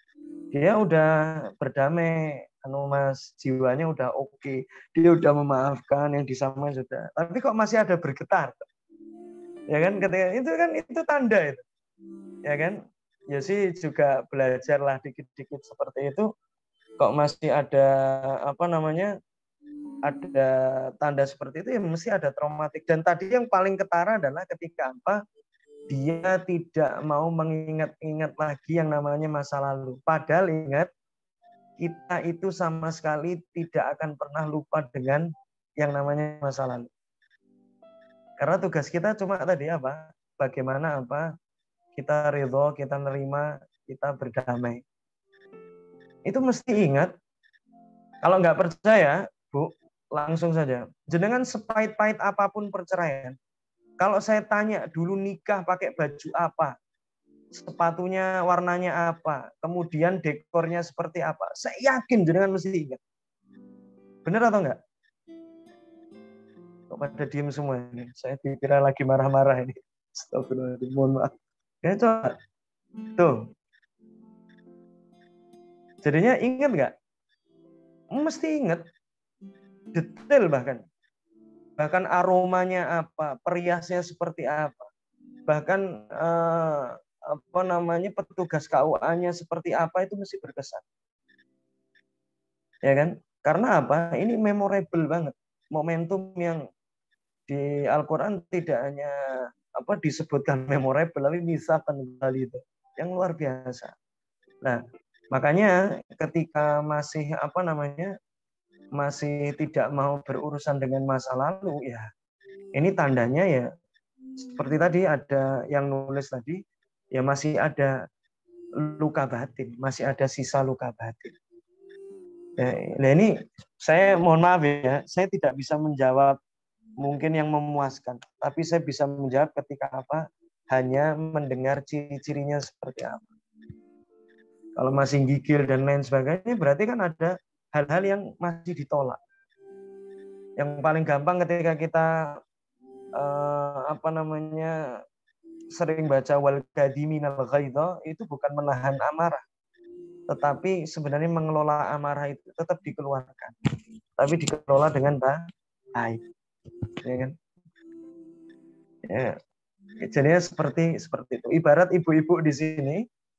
Dia udah berdamai, Mas, jiwanya udah oke. Dia udah memaafkan, yang disama sudah. Tapi kok masih ada bergetar? Ya kan, ketika itu tanda itu. Ya kan? Ya sih juga belajarlah dikit-dikit seperti itu. Kok masih ada ada tanda seperti itu, ya mesti ada traumatik. Dan tadi yang paling ketara adalah ketika dia tidak mau mengingat-ingat lagi yang namanya masa lalu. Padahal ingat, kita itu sama sekali tidak akan pernah lupa dengan yang namanya masa lalu. Karena tugas kita cuma tadi apa? Bagaimana kita ridho, kita nerima, kita berdamai. Itu mesti ingat. Kalau nggak percaya, Bu, langsung saja. Jenengan sepahit-pahit apapun perceraian, kalau saya tanya dulu nikah pakai baju apa, sepatunya warnanya apa, kemudian dekornya seperti apa, saya yakin jenengan mesti ingat. Benar atau enggak? Kok pada diem semua ini? Saya dikira lagi marah-marah ini. Astagfirullahaladzim, mohon maaf. Ya coba. Tuh. Jadinya ingat nggak? Mesti ingat. Detail bahkan. Bahkan aromanya apa, periasnya seperti apa. Bahkan petugas KUA-nya seperti apa, itu mesti berkesan. Ya kan? Karena apa? Ini memorable banget. Momentum yang di Al-Qur'an tidak hanya disebutkan memorable, tapi misalkan kali itu yang luar biasa. Nah, makanya ketika masih tidak mau berurusan dengan masa lalu, ya ini tandanya ya seperti tadi ada yang nulis tadi, ya masih ada luka batin, masih ada sisa luka batin. Nah ini saya mohon maaf ya, saya tidak bisa menjawab mungkin yang memuaskan, tapi saya bisa menjawab ketika hanya mendengar ciri-cirinya seperti apa. Kalau masih gigil dan lain sebagainya, berarti kan ada hal-hal yang masih ditolak. Yang paling gampang ketika kita sering baca wal kadhiminal ghaidha, itu bukan menahan amarah, tetapi sebenarnya mengelola amarah itu tetap dikeluarkan, tapi dikelola dengan baik, ya kan? Ya. Jadinya seperti itu. Ibarat ibu-ibu di sini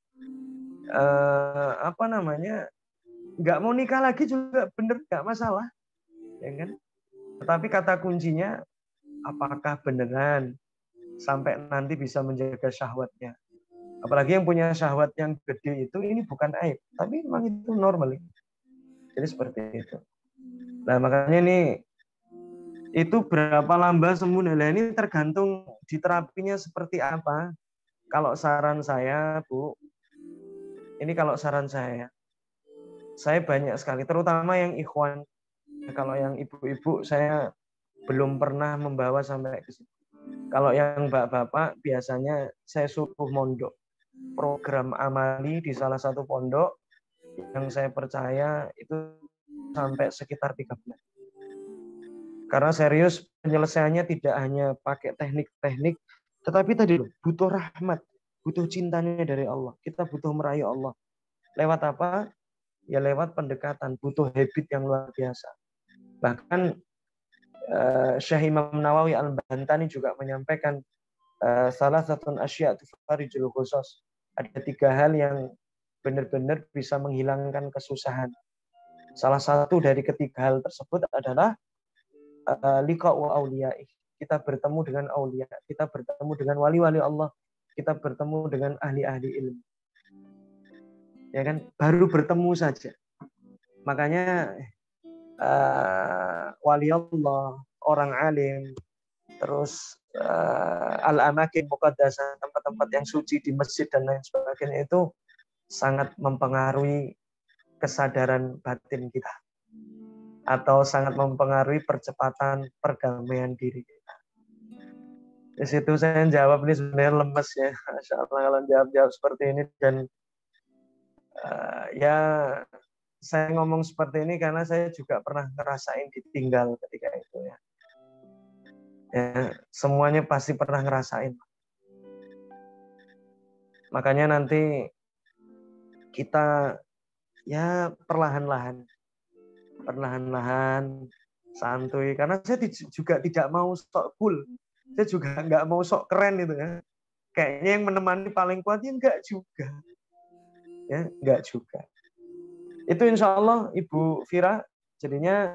nggak mau nikah lagi juga bener, nggak masalah, ya kan? Tetapi kata kuncinya, apakah beneran sampai nanti bisa menjaga syahwatnya? Apalagi yang punya syahwat yang gede itu, ini bukan aib, tapi memang itu normal. Jadi seperti itu. Nah makanya nih, itu berapa lamba sembuh. Nah ini tergantung diterapinya seperti apa. Kalau saran saya, Bu, ini kalau saran saya banyak sekali, terutama yang ikhwan. Kalau yang ibu-ibu saya belum pernah membawa sampai ke situ. Kalau yang bapak-bapak biasanya saya suruh mondok program amali di salah satu pondok yang saya percaya itu sampai sekitar 3 bulan. Karena serius penyelesaiannya tidak hanya pakai teknik-teknik, tetapi tadi loh, butuh rahmat, butuh cintanya dari Allah. Kita butuh merayu Allah. Lewat apa? Ya lewat pendekatan, butuh habit yang luar biasa. Bahkan Syekh Imam Nawawi Al-Bantani juga menyampaikan salah satu asya tufarijul khusus. Ada 3 hal yang benar-benar bisa menghilangkan kesusahan. Salah satu dari ketiga hal tersebut adalah liqa'u awliya'i. Kita bertemu dengan aulia, kita bertemu dengan wali-wali Allah, kita bertemu dengan ahli-ahli ilmu. Ya kan? Baru bertemu saja. Makanya wali Allah, orang alim, terus al-amakin muqaddasah, tempat-tempat yang suci di masjid dan lain sebagainya, itu sangat mempengaruhi kesadaran batin kita, atau sangat mempengaruhi percepatan perdamaian diri kita. Di situ saya jawab, ini sebenarnya lemes ya, Masya Allah kalau jawab seperti ini. Dan ya saya ngomong seperti ini karena saya juga pernah ngerasain ditinggal ketika itu ya. Semuanya pasti pernah ngerasain. Makanya nanti kita ya perlahan-lahan santuy, karena saya juga tidak mau sok cool, saya juga nggak mau sok keren itu ya, kayaknya yang menemani paling kuat ya nggak juga. Itu insya Allah Ibu Vira, jadinya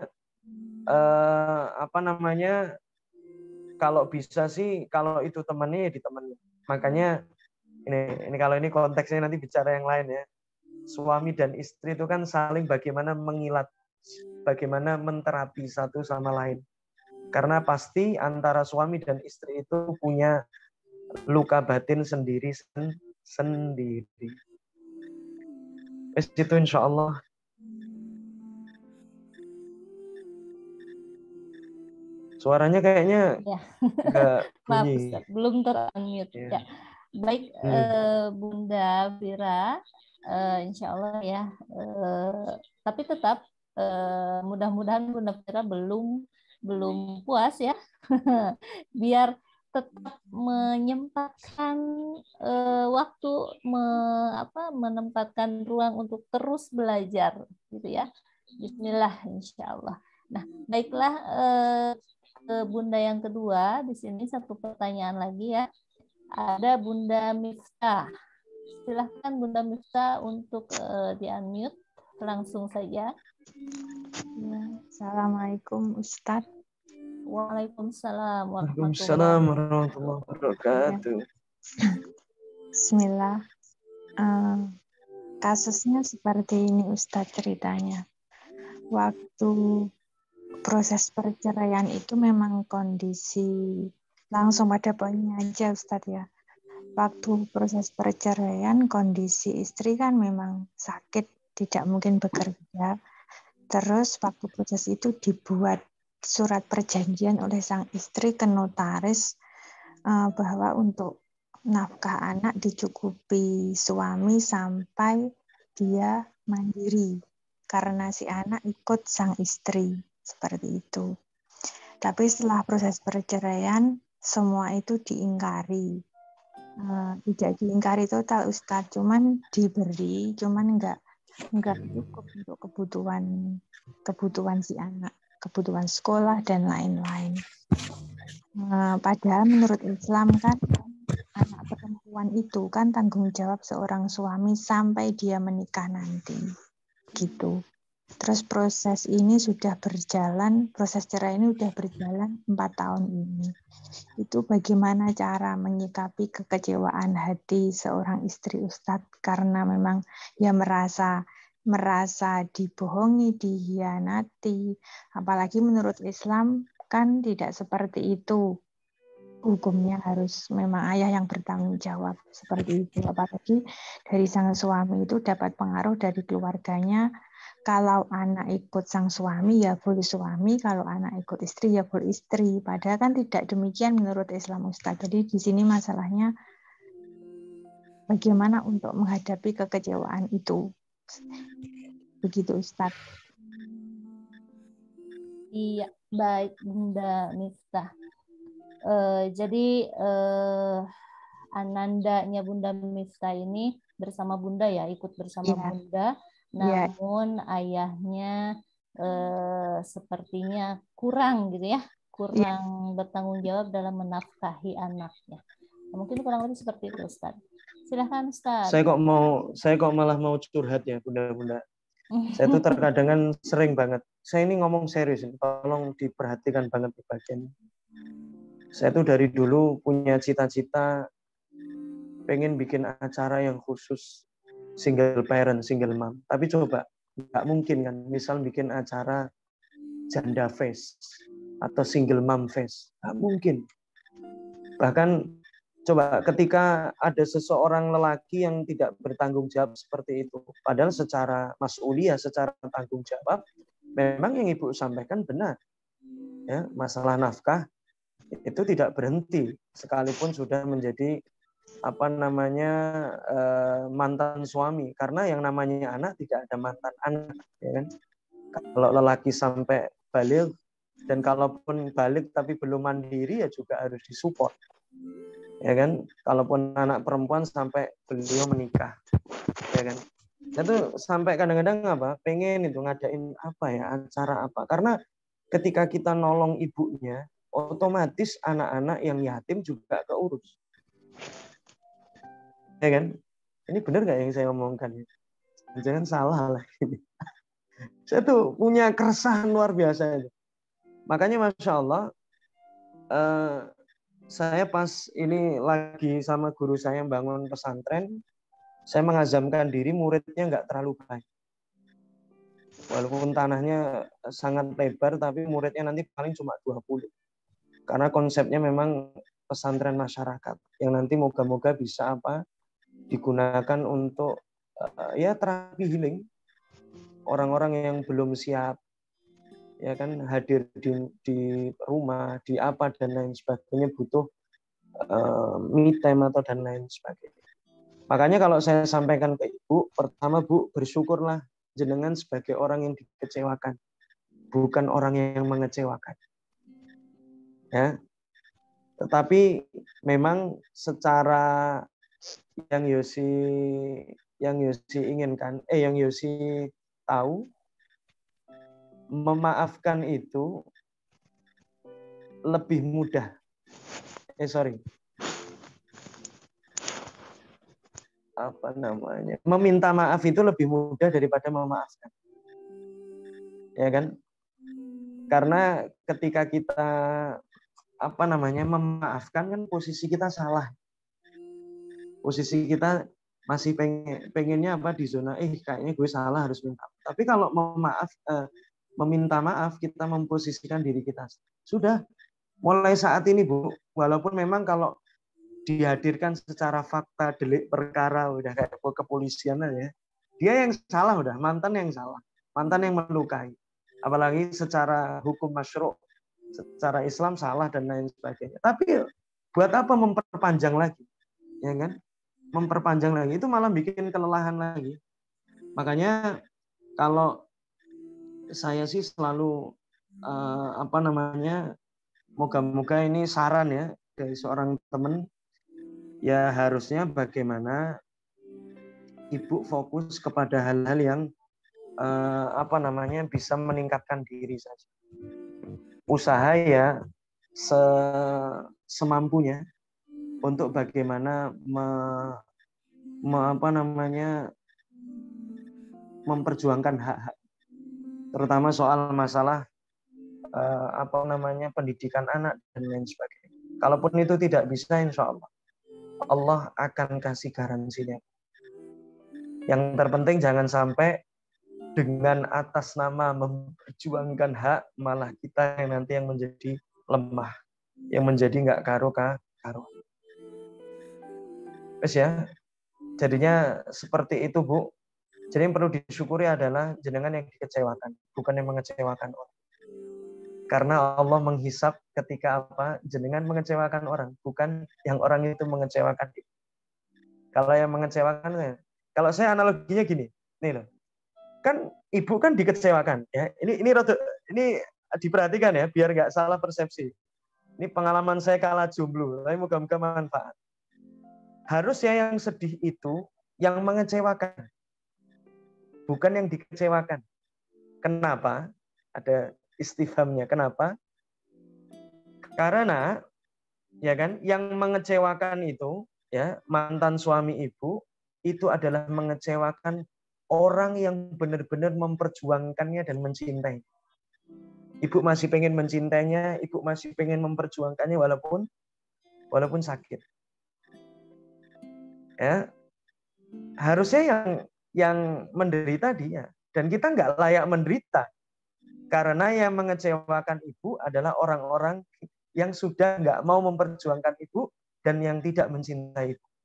kalau bisa sih, kalau itu temannya ya ditemani. Makanya ini kalau ini konteksnya nanti bicara yang lain ya. Suami dan istri itu kan saling bagaimana mengilat, bagaimana menterapi satu sama lain. Karena pasti antara suami dan istri itu punya luka batin sendiri. Itu insya Allah. Suaranya kayaknya nggak Maaf, bunyi. Ustaz, belum ter-unmute. Ya. Baik, Bunda Vira, insya Allah ya. Tapi tetap mudah-mudahan Bunda Vira belum puas ya. Biar tetap menyempatkan waktu, menempatkan ruang untuk terus belajar, gitu ya. Bismillah, insya Allah. Nah, baiklah, Bunda yang kedua di sini satu pertanyaan lagi ya. Ada Bunda Miftah. Silahkan Bunda Miftah untuk di-unmute langsung saja. Ya, Assalamualaikum Ustadz. Waalaikumsalam warahmatullahi wabarakatuh. Bismillah. Kasusnya seperti ini Ustadz ceritanya. Waktu proses perceraian itu memang kondisi langsung pada poinnya aja Ustadz ya. Waktu proses perceraian kondisi istri kan memang sakit, tidak mungkin bekerja. Terus waktu proses itu dibuat surat perjanjian oleh sang istri ke notaris bahwa untuk nafkah anak dicukupi suami sampai dia mandiri karena si anak ikut sang istri, seperti itu. Tapi setelah proses perceraian semua itu diingkari. Tidak diingkari total Ustadz, cuman diberi, cuman enggak cukup untuk kebutuhan si anak, kebutuhan sekolah dan lain-lain. Padahal menurut Islam kan anak perempuan itu kan tanggung jawab seorang suami sampai dia menikah nanti, gitu. Terus proses ini sudah berjalan, proses cerai ini sudah berjalan 4 tahun ini. Itu bagaimana cara menyikapi kekecewaan hati seorang istri Ustadz, karena memang ya merasa dibohongi, dihianati. Apalagi menurut Islam kan tidak seperti itu. Hukumnya harus memang ayah yang bertanggung jawab, seperti itu. Apalagi dari sang suami itu dapat pengaruh dari keluarganya. Kalau anak ikut sang suami ya boleh suami, kalau anak ikut istri ya boleh istri. Padahal kan tidak demikian menurut Islam Ustaz. Jadi di sini masalahnya bagaimana untuk menghadapi kekecewaan itu. Begitu Ustaz. Iya, baik Bunda Miftah. Jadi anandanya Bunda Miftah ini bersama Bunda ya, ikut bersama Bunda. Namun ayahnya sepertinya kurang gitu ya, kurang bertanggung jawab dalam menafkahi anaknya. Mungkin kurang lebih seperti itu Ustaz. Silahkan Ustaz. Saya kok malah mau curhat ya Bunda-Bunda. Saya tuh terkadang sering banget. Saya ini ngomong serius, tolong diperhatikan banget di bagian. Saya tuh dari dulu punya cita-cita pengen bikin acara yang khusus single parent, single mom. Tapi coba, nggak mungkin kan, misal bikin acara janda face atau single mom face. Nggak mungkin. Bahkan coba ketika ada seseorang lelaki yang tidak bertanggung jawab seperti itu, padahal secara mas'uliyah, secara tanggung jawab, memang yang Ibu sampaikan benar. Ya, masalah nafkah itu tidak berhenti sekalipun sudah menjadi mantan suami, karena yang namanya anak tidak ada mantan anak, ya kan? Kalau lelaki sampai balik dan kalaupun balik tapi belum mandiri ya juga harus disupport, ya kan? Kalaupun anak perempuan sampai beliau menikah, ya kan? Saya tuh sampai kadang-kadang pengen itu ngadain acara apa. Karena ketika kita nolong ibunya, otomatis anak-anak yang yatim juga keurus. Ya kan? Ini benar nggak yang saya omongkan? Jangan salah lah ini. Saya tuh punya keresahan luar biasa itu. Makanya Masya Allah, saya pas ini lagi sama guru saya bangun pesantren, saya mengazamkan diri muridnya nggak terlalu banyak. Walaupun tanahnya sangat lebar, tapi muridnya nanti paling cuma 20. Karena konsepnya memang pesantren masyarakat, yang nanti moga-moga bisa digunakan untuk ya terapi healing. Orang-orang yang belum siap, ya kan, hadir di rumah, di apa, dan lain sebagainya, butuh me time atau dan lain sebagainya. Makanya kalau saya sampaikan ke Ibu, pertama Bu, bersyukurlah jenengan sebagai orang yang dikecewakan, bukan orang yang mengecewakan. Ya. Tetapi memang secara yang Yosi inginkan, yang Yosi tahu, memaafkan itu lebih mudah. Meminta maaf itu lebih mudah daripada memaafkan. Ya kan? Karena ketika kita memaafkan kan posisi kita salah. Posisi kita masih pengennya di zona kayaknya gue salah, harus minta. Tapi kalau meminta maaf, kita memposisikan diri kita. Sudah, mulai saat ini Bu, walaupun memang kalau dihadirkan secara fakta delik perkara udah kayak kepolisian aja, dia yang salah, udah mantan yang salah, mantan yang melukai, apalagi secara hukum masyru', secara Islam salah dan lain sebagainya. Tapi buat apa memperpanjang lagi, ya kan? Memperpanjang lagi itu malah bikin kelelahan lagi. Makanya kalau saya sih selalu moga-moga ini saran ya dari seorang teman, ya harusnya bagaimana Ibu fokus kepada hal-hal yang bisa meningkatkan diri saja. Usaha ya semampunya untuk bagaimana memperjuangkan hak-hak, terutama soal masalah pendidikan anak dan lain sebagainya. Kalaupun itu tidak bisa, insya Allah akan kasih garansinya. Yang terpenting jangan sampai dengan atas nama memperjuangkan hak, malah kita yang nanti yang menjadi lemah, yang menjadi nggak karo. Terus ya, jadinya seperti itu Bu. Jadi yang perlu disyukuri adalah jenengan yang dikecewakan, bukan yang mengecewakan orang. Karena Allah menghisap ketika jenengan mengecewakan orang, bukan yang orang itu mengecewakan. Kalau yang mengecewakan, kalau saya analoginya gini, nih loh, kan ibu kan dikecewakan, ya. Ini diperhatikan ya, biar nggak salah persepsi. Ini pengalaman saya kala jomblo, tapi moga-moga manfaat. Harusnya yang sedih itu yang mengecewakan, bukan yang dikecewakan. Kenapa? Ada istifhamnya. Kenapa? Karena ya kan, yang mengecewakan itu ya mantan suami ibu itu adalah mengecewakan orang yang benar-benar memperjuangkannya dan mencintai. Ibu masih pengen mencintainya, ibu masih pengen memperjuangkannya walaupun sakit. Ya, harusnya yang menderita dia, dan kita nggak layak menderita karena yang mengecewakan ibu adalah orang-orang yang sudah nggak mau memperjuangkan ibu dan yang tidak mencintai ibu.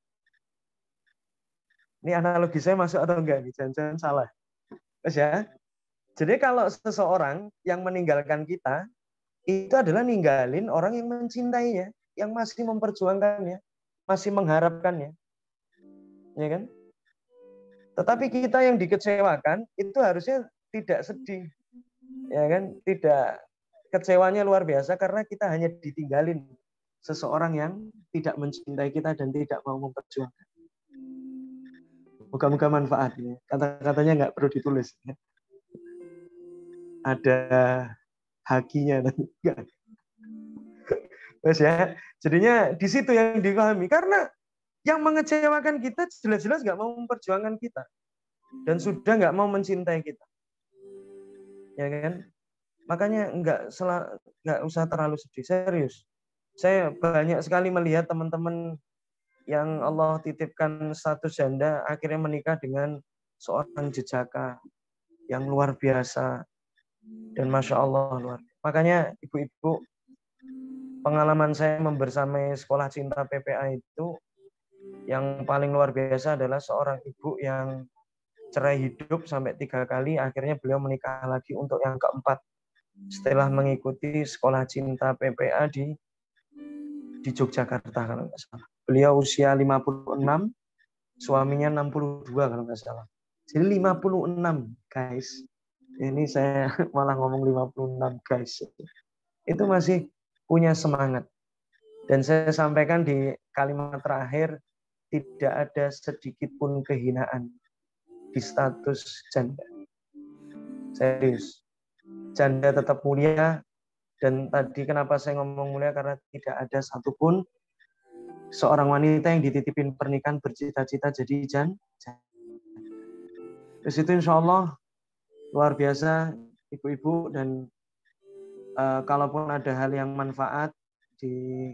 Ini analogi saya masuk atau enggak? Jangan salah. Terus ya. Jadi kalau seseorang yang meninggalkan kita, itu adalah ninggalin orang yang mencintainya, yang masih memperjuangkannya, masih mengharapkannya. Ya kan? Tetapi kita yang dikecewakan, itu harusnya tidak sedih. Ya kan? Tidak, kecewanya luar biasa karena kita hanya ditinggalin seseorang yang tidak mencintai kita dan tidak mau memperjuangkan. Moga-moga manfaat. Ya. Kata-katanya nggak perlu ditulis. Ya. Ada hakinya nanti. Mas ya, jadinya di situ yang dipahami. Karena yang mengecewakan kita jelas-jelas nggak mau memperjuangkan kita. Dan sudah nggak mau mencintai kita. Ya kan? Makanya nggak usah terlalu sedih. Serius. Saya banyak sekali melihat teman-teman yang Allah titipkan status janda akhirnya menikah dengan seorang jejaka yang luar biasa. Dan Masya Allah luar biasa. Makanya ibu-ibu, pengalaman saya membersamai sekolah cinta PPA itu yang paling luar biasa adalah seorang ibu yang cerai hidup sampai 3 kali, akhirnya beliau menikah lagi untuk yang keempat setelah mengikuti sekolah cinta PPA di Yogyakarta kalau nggak salah. Beliau usia 56, suaminya 62 kalau nggak salah. Jadi 56 guys. Ini saya malah ngomong 56 guys. Itu masih punya semangat. Dan saya sampaikan di kalimat terakhir, tidak ada sedikit pun kehinaan di status janda. Serius. Janda tetap mulia. Dan tadi kenapa saya ngomong mulia, karena tidak ada satupun seorang wanita yang dititipin pernikahan bercita-cita jadi janda. Terus itu insya Allah luar biasa ibu-ibu, dan kalaupun ada hal yang manfaat di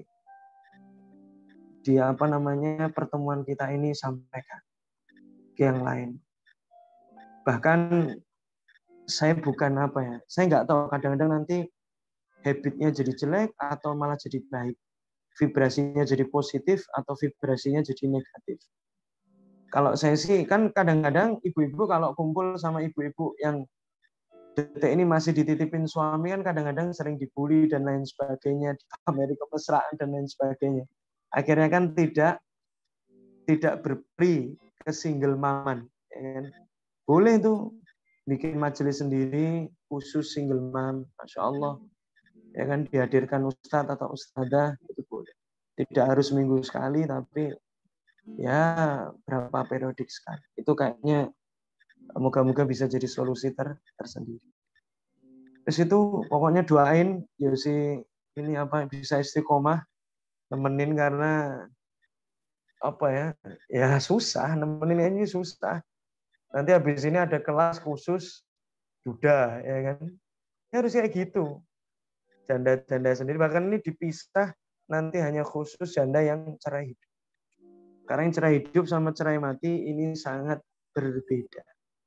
pertemuan kita ini, sampaikan ke yang lain. Bahkan saya bukan saya nggak tahu, kadang-kadang nanti habitnya jadi jelek atau malah jadi baik, vibrasinya jadi positif atau vibrasinya jadi negatif. Kalau saya sih kan kadang-kadang ibu-ibu kalau kumpul sama ibu-ibu yang detik ini masih dititipin suami kan kadang-kadang sering dibully dan lain sebagainya, dipameri kemesraan dan lain sebagainya. Akhirnya kan tidak berperi ke single maman. Ya kan? Boleh tuh bikin majelis sendiri khusus single mom, Masya Allah. Ya kan, dihadirkan ustadz atau ustadzah, itu boleh. Tidak harus minggu sekali, tapi ya berapa periodik sekali. Itu kayaknya moga-moga bisa jadi solusi tersendiri. Terus itu pokoknya doain Yosi ini bisa istiqomah, nemenin, karena ya susah, nemenin ini susah. Nanti habis ini ada kelas khusus Duda, ya kan? Ya harus kayak gitu. Janda-janda sendiri, bahkan ini dipisah, nanti hanya khusus janda yang cerai hidup. Karena yang cerai hidup sama cerai mati ini sangat berbeda.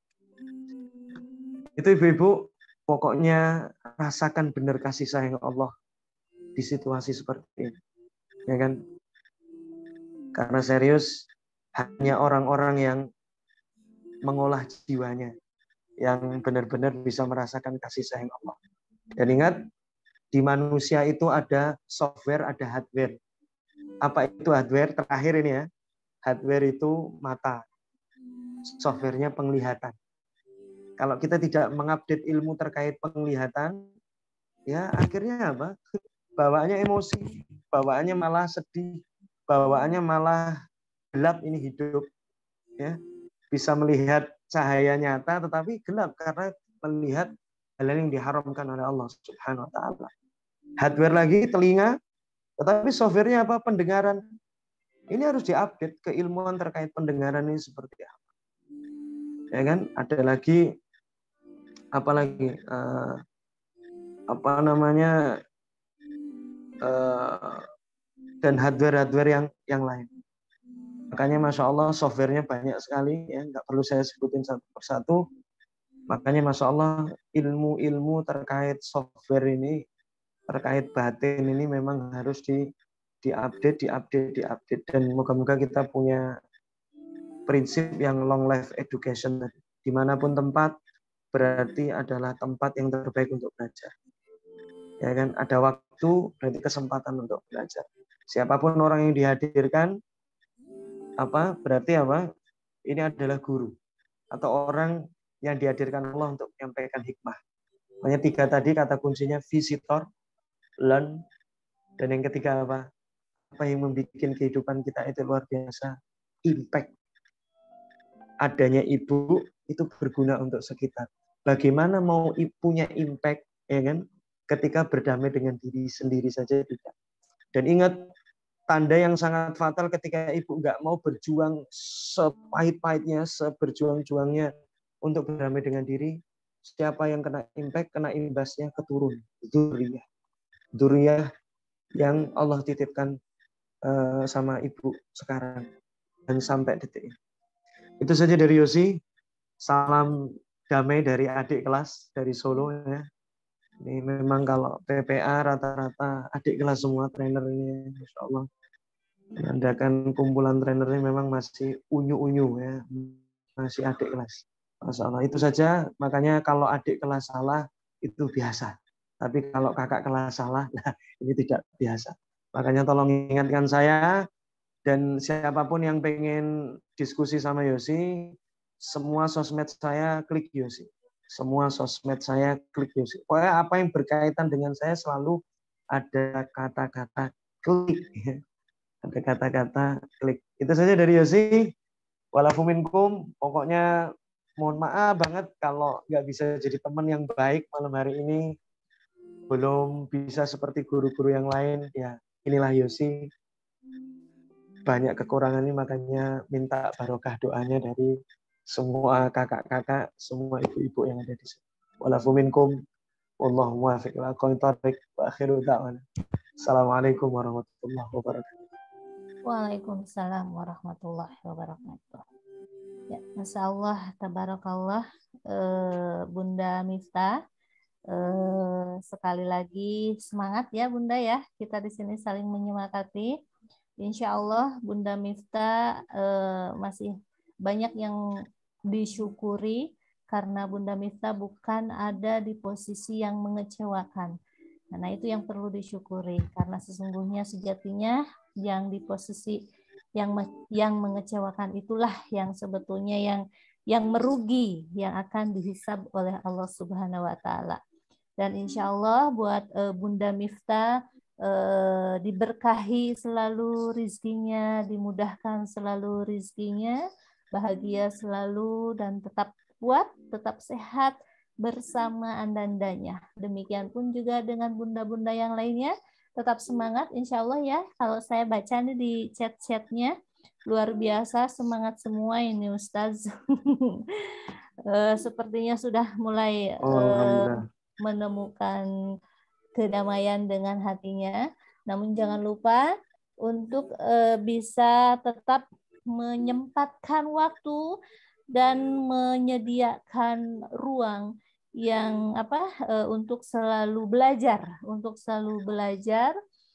Itu ibu-ibu, pokoknya rasakan benar kasih sayang Allah di situasi seperti ini. Ya kan? Karena serius, hanya orang-orang yang mengolah jiwanya yang benar-benar bisa merasakan kasih sayang Allah. Dan ingat, di manusia itu ada software, ada hardware. Apa itu hardware? Terakhir ini ya. Hardware itu mata. Softwarenya penglihatan. Kalau kita tidak mengupdate ilmu terkait penglihatan, ya akhirnya apa? Bawaannya emosi, bawaannya malah sedih, bawaannya malah gelap ini hidup. Ya, bisa melihat cahaya nyata, tetapi gelap karena melihat hal yang diharamkan oleh Allah Subhanahu Wa Taala. Hardware lagi telinga, tetapi softwarenya apa? Pendengaran. Ini harus diupdate keilmuan terkait pendengaran ini seperti apa. Ya kan? Ada lagi dan hardware yang lain. Makanya Masya Allah softwarenya banyak sekali, ya nggak perlu saya sebutin satu persatu. Makanya Masya Allah ilmu-ilmu terkait software ini, terkait batin ini memang harus diupdate, dan moga-moga kita punya prinsip yang long life education. Dimanapun tempat berarti adalah tempat yang terbaik untuk belajar. Ya kan, ada waktu berarti kesempatan untuk belajar. Siapapun orang yang dihadirkan, berarti ini adalah guru atau orang yang dihadirkan Allah untuk menyampaikan hikmah. Makanya 3 tadi kata kuncinya visitor, learn, dan yang ketiga apa yang membuat kehidupan kita itu luar biasa, impact. adanya ibu itu berguna untuk sekitar. Bagaimana mau punya impact, ya kan? Ketika berdamai dengan diri sendiri saja tidak. Dan ingat, tanda yang sangat fatal ketika ibu nggak mau berjuang sepahit-pahitnya, seberjuang-juangnya untuk berdamai dengan diri, siapa yang kena impact, kena imbasnya keturun, dzurriyyah. Dzurriyyah yang Allah titipkan sama ibu sekarang dan sampai detik ini. Itu saja dari Yosi. Salam damai dari adik kelas dari Solo ya. Ini memang kalau PPA rata-rata adik kelas semua trainernya, Masya Allah. Menandakan kumpulan trainernya memang masih unyu-unyu ya, masih adik kelas. Masya Allah. Itu saja. Makanya kalau adik kelas salah itu biasa. Tapi kalau kakak kelas salah, nah ini tidak biasa. Makanya tolong ingatkan saya, dan siapapun yang pengen diskusi sama Yosi, semua sosmed saya klik Yosi. Semua sosmed saya klik Yosi. Pokoknya apa yang berkaitan dengan saya selalu ada kata-kata klik. Ada kata-kata klik. Itu saja dari Yosi. Walafu minkum. Pokoknya mohon maaf banget kalau nggak bisa jadi teman yang baik malam hari ini. Belum bisa seperti guru-guru yang lain. Ya, inilah Yosi. Banyak kekurangannya, makanya minta barokah doanya dari semua kakak-kakak, semua ibu-ibu yang ada di sini. Walafu minkum, wallahu muwaffiq ila aqwamit thoriq, wa akhiru da'wana. Assalamualaikum warahmatullahi wabarakatuh. Waalaikumsalam warahmatullahi wabarakatuh. Ya, Masya Allah, tabarakallah, Bunda Miftah. Sekali lagi semangat ya Bunda ya. Kita di sini saling menyemangati. Insya Allah Bunda Miftah masih banyak yang disyukuri karena Bunda Miftah bukan ada di posisi yang mengecewakan. Nah itu yang perlu disyukuri karena sesungguhnya sejatinya yang di posisi yang mengecewakan itulah yang sebetulnya yang merugi, yang akan dihisab oleh Allah Subhanahu wa taala. Dan insya Allah buat Bunda Miftah diberkahi selalu rizkinya, dimudahkan selalu rizkinya, bahagia selalu dan tetap kuat, tetap sehat bersama andandanya. Demikian pun juga dengan bunda-bunda yang lainnya, tetap semangat insya Allah ya. Kalau saya baca nih di chat-chatnya, luar biasa semangat semua ini Ustaz. Sepertinya sudah mulai menemukan kedamaian dengan hatinya. Namun jangan lupa untuk bisa tetap menyempatkan waktu dan menyediakan ruang yang untuk selalu belajar,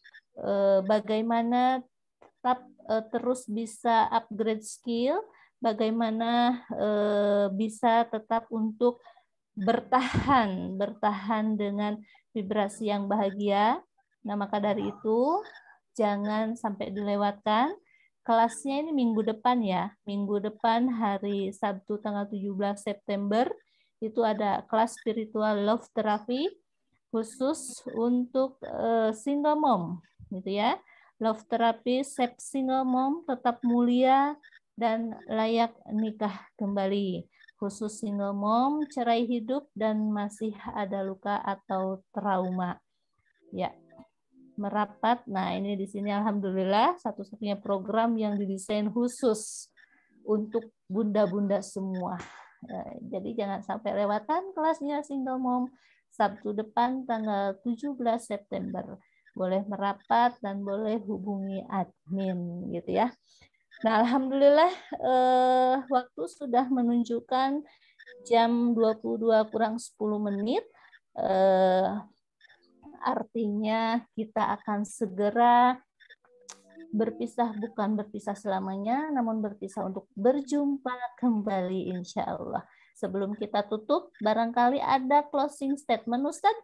bagaimana tetap terus bisa upgrade skill, bagaimana bisa tetap untuk bertahan dengan vibrasi yang bahagia. Nah, maka dari itu jangan sampai dilewatkan. Kelasnya ini minggu depan ya. Minggu depan hari Sabtu tanggal 17 September itu ada kelas spiritual love therapy khusus untuk single mom gitu ya. Love therapy save single mom tetap mulia dan layak nikah kembali. Khusus single mom, cerai hidup, dan masih ada luka atau trauma. Ya, merapat. Nah, ini di sini alhamdulillah satu-satunya program yang didesain khusus untuk bunda-bunda semua. Jadi jangan sampai lewatan kelasnya single mom Sabtu depan tanggal 17 September. Boleh merapat dan boleh hubungi admin gitu ya. Nah, alhamdulillah waktu sudah menunjukkan jam 22 kurang 10 menit. Artinya kita akan segera berpisah, bukan berpisah selamanya, namun berpisah untuk berjumpa kembali insya Allah. Sebelum kita tutup, barangkali ada closing statement, Ustaz?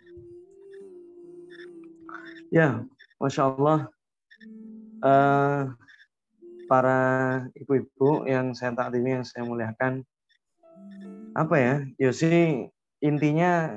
Ya, Masya Allah. Para ibu-ibu yang saya taatimi, yang saya muliakan, apa ya, Yosi, intinya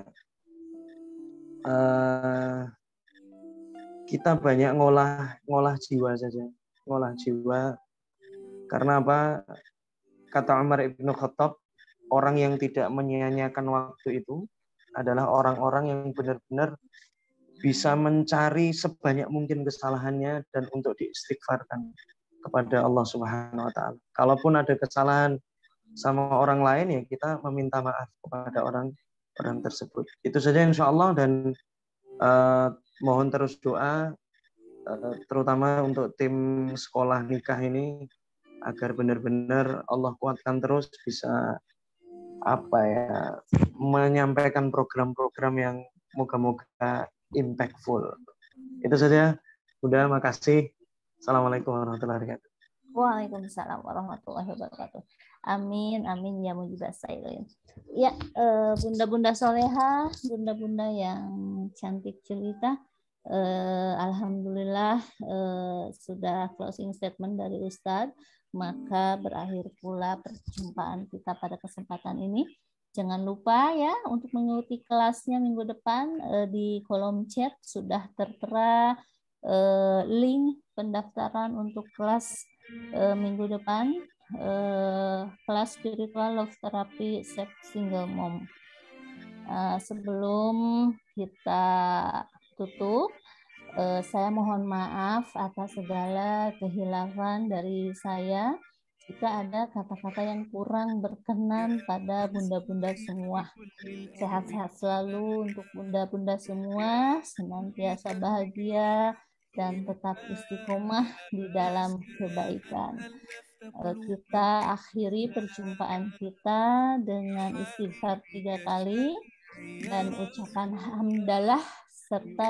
kita banyak ngolah jiwa saja, ngolah jiwa. Karena apa? kata Umar ibn Khattab, orang yang tidak menyia-nyiakan waktu itu adalah orang-orang yang benar-benar bisa mencari sebanyak mungkin kesalahannya dan untuk diistighfarkan kepada Allah Subhanahu wa taala. Kalaupun ada kesalahan sama orang lain, ya kita meminta maaf kepada orang tersebut. Itu saja insya Allah, dan mohon terus doa terutama untuk tim sekolah nikah ini agar benar-benar Allah kuatkan terus bisa menyampaikan program-program yang moga-moga impactful. Itu saja. Bunda, makasih. Assalamualaikum warahmatullahi wabarakatuh. Waalaikumsalam warahmatullahi wabarakatuh. Amin, amin ya mujibas sailin. Ya, bunda-bunda soleha, bunda-bunda yang cantik cerita. Alhamdulillah sudah closing statement dari Ustadz. Maka berakhir pula perjumpaan kita pada kesempatan ini. Jangan lupa ya untuk mengikuti kelasnya minggu depan, di kolom chat sudah tertera link pendaftaran untuk kelas minggu depan, kelas spiritual love therapy Safe Single Mom. Sebelum kita tutup, saya mohon maaf atas segala kehilafan dari saya jika ada kata-kata yang kurang berkenan pada bunda-bunda semua. Sehat-sehat selalu untuk bunda-bunda semua, senantiasa bahagia dan tetap istiqomah di dalam kebaikan. Kita akhiri perjumpaan kita dengan istighfar 3 kali dan ucapan hamdalah serta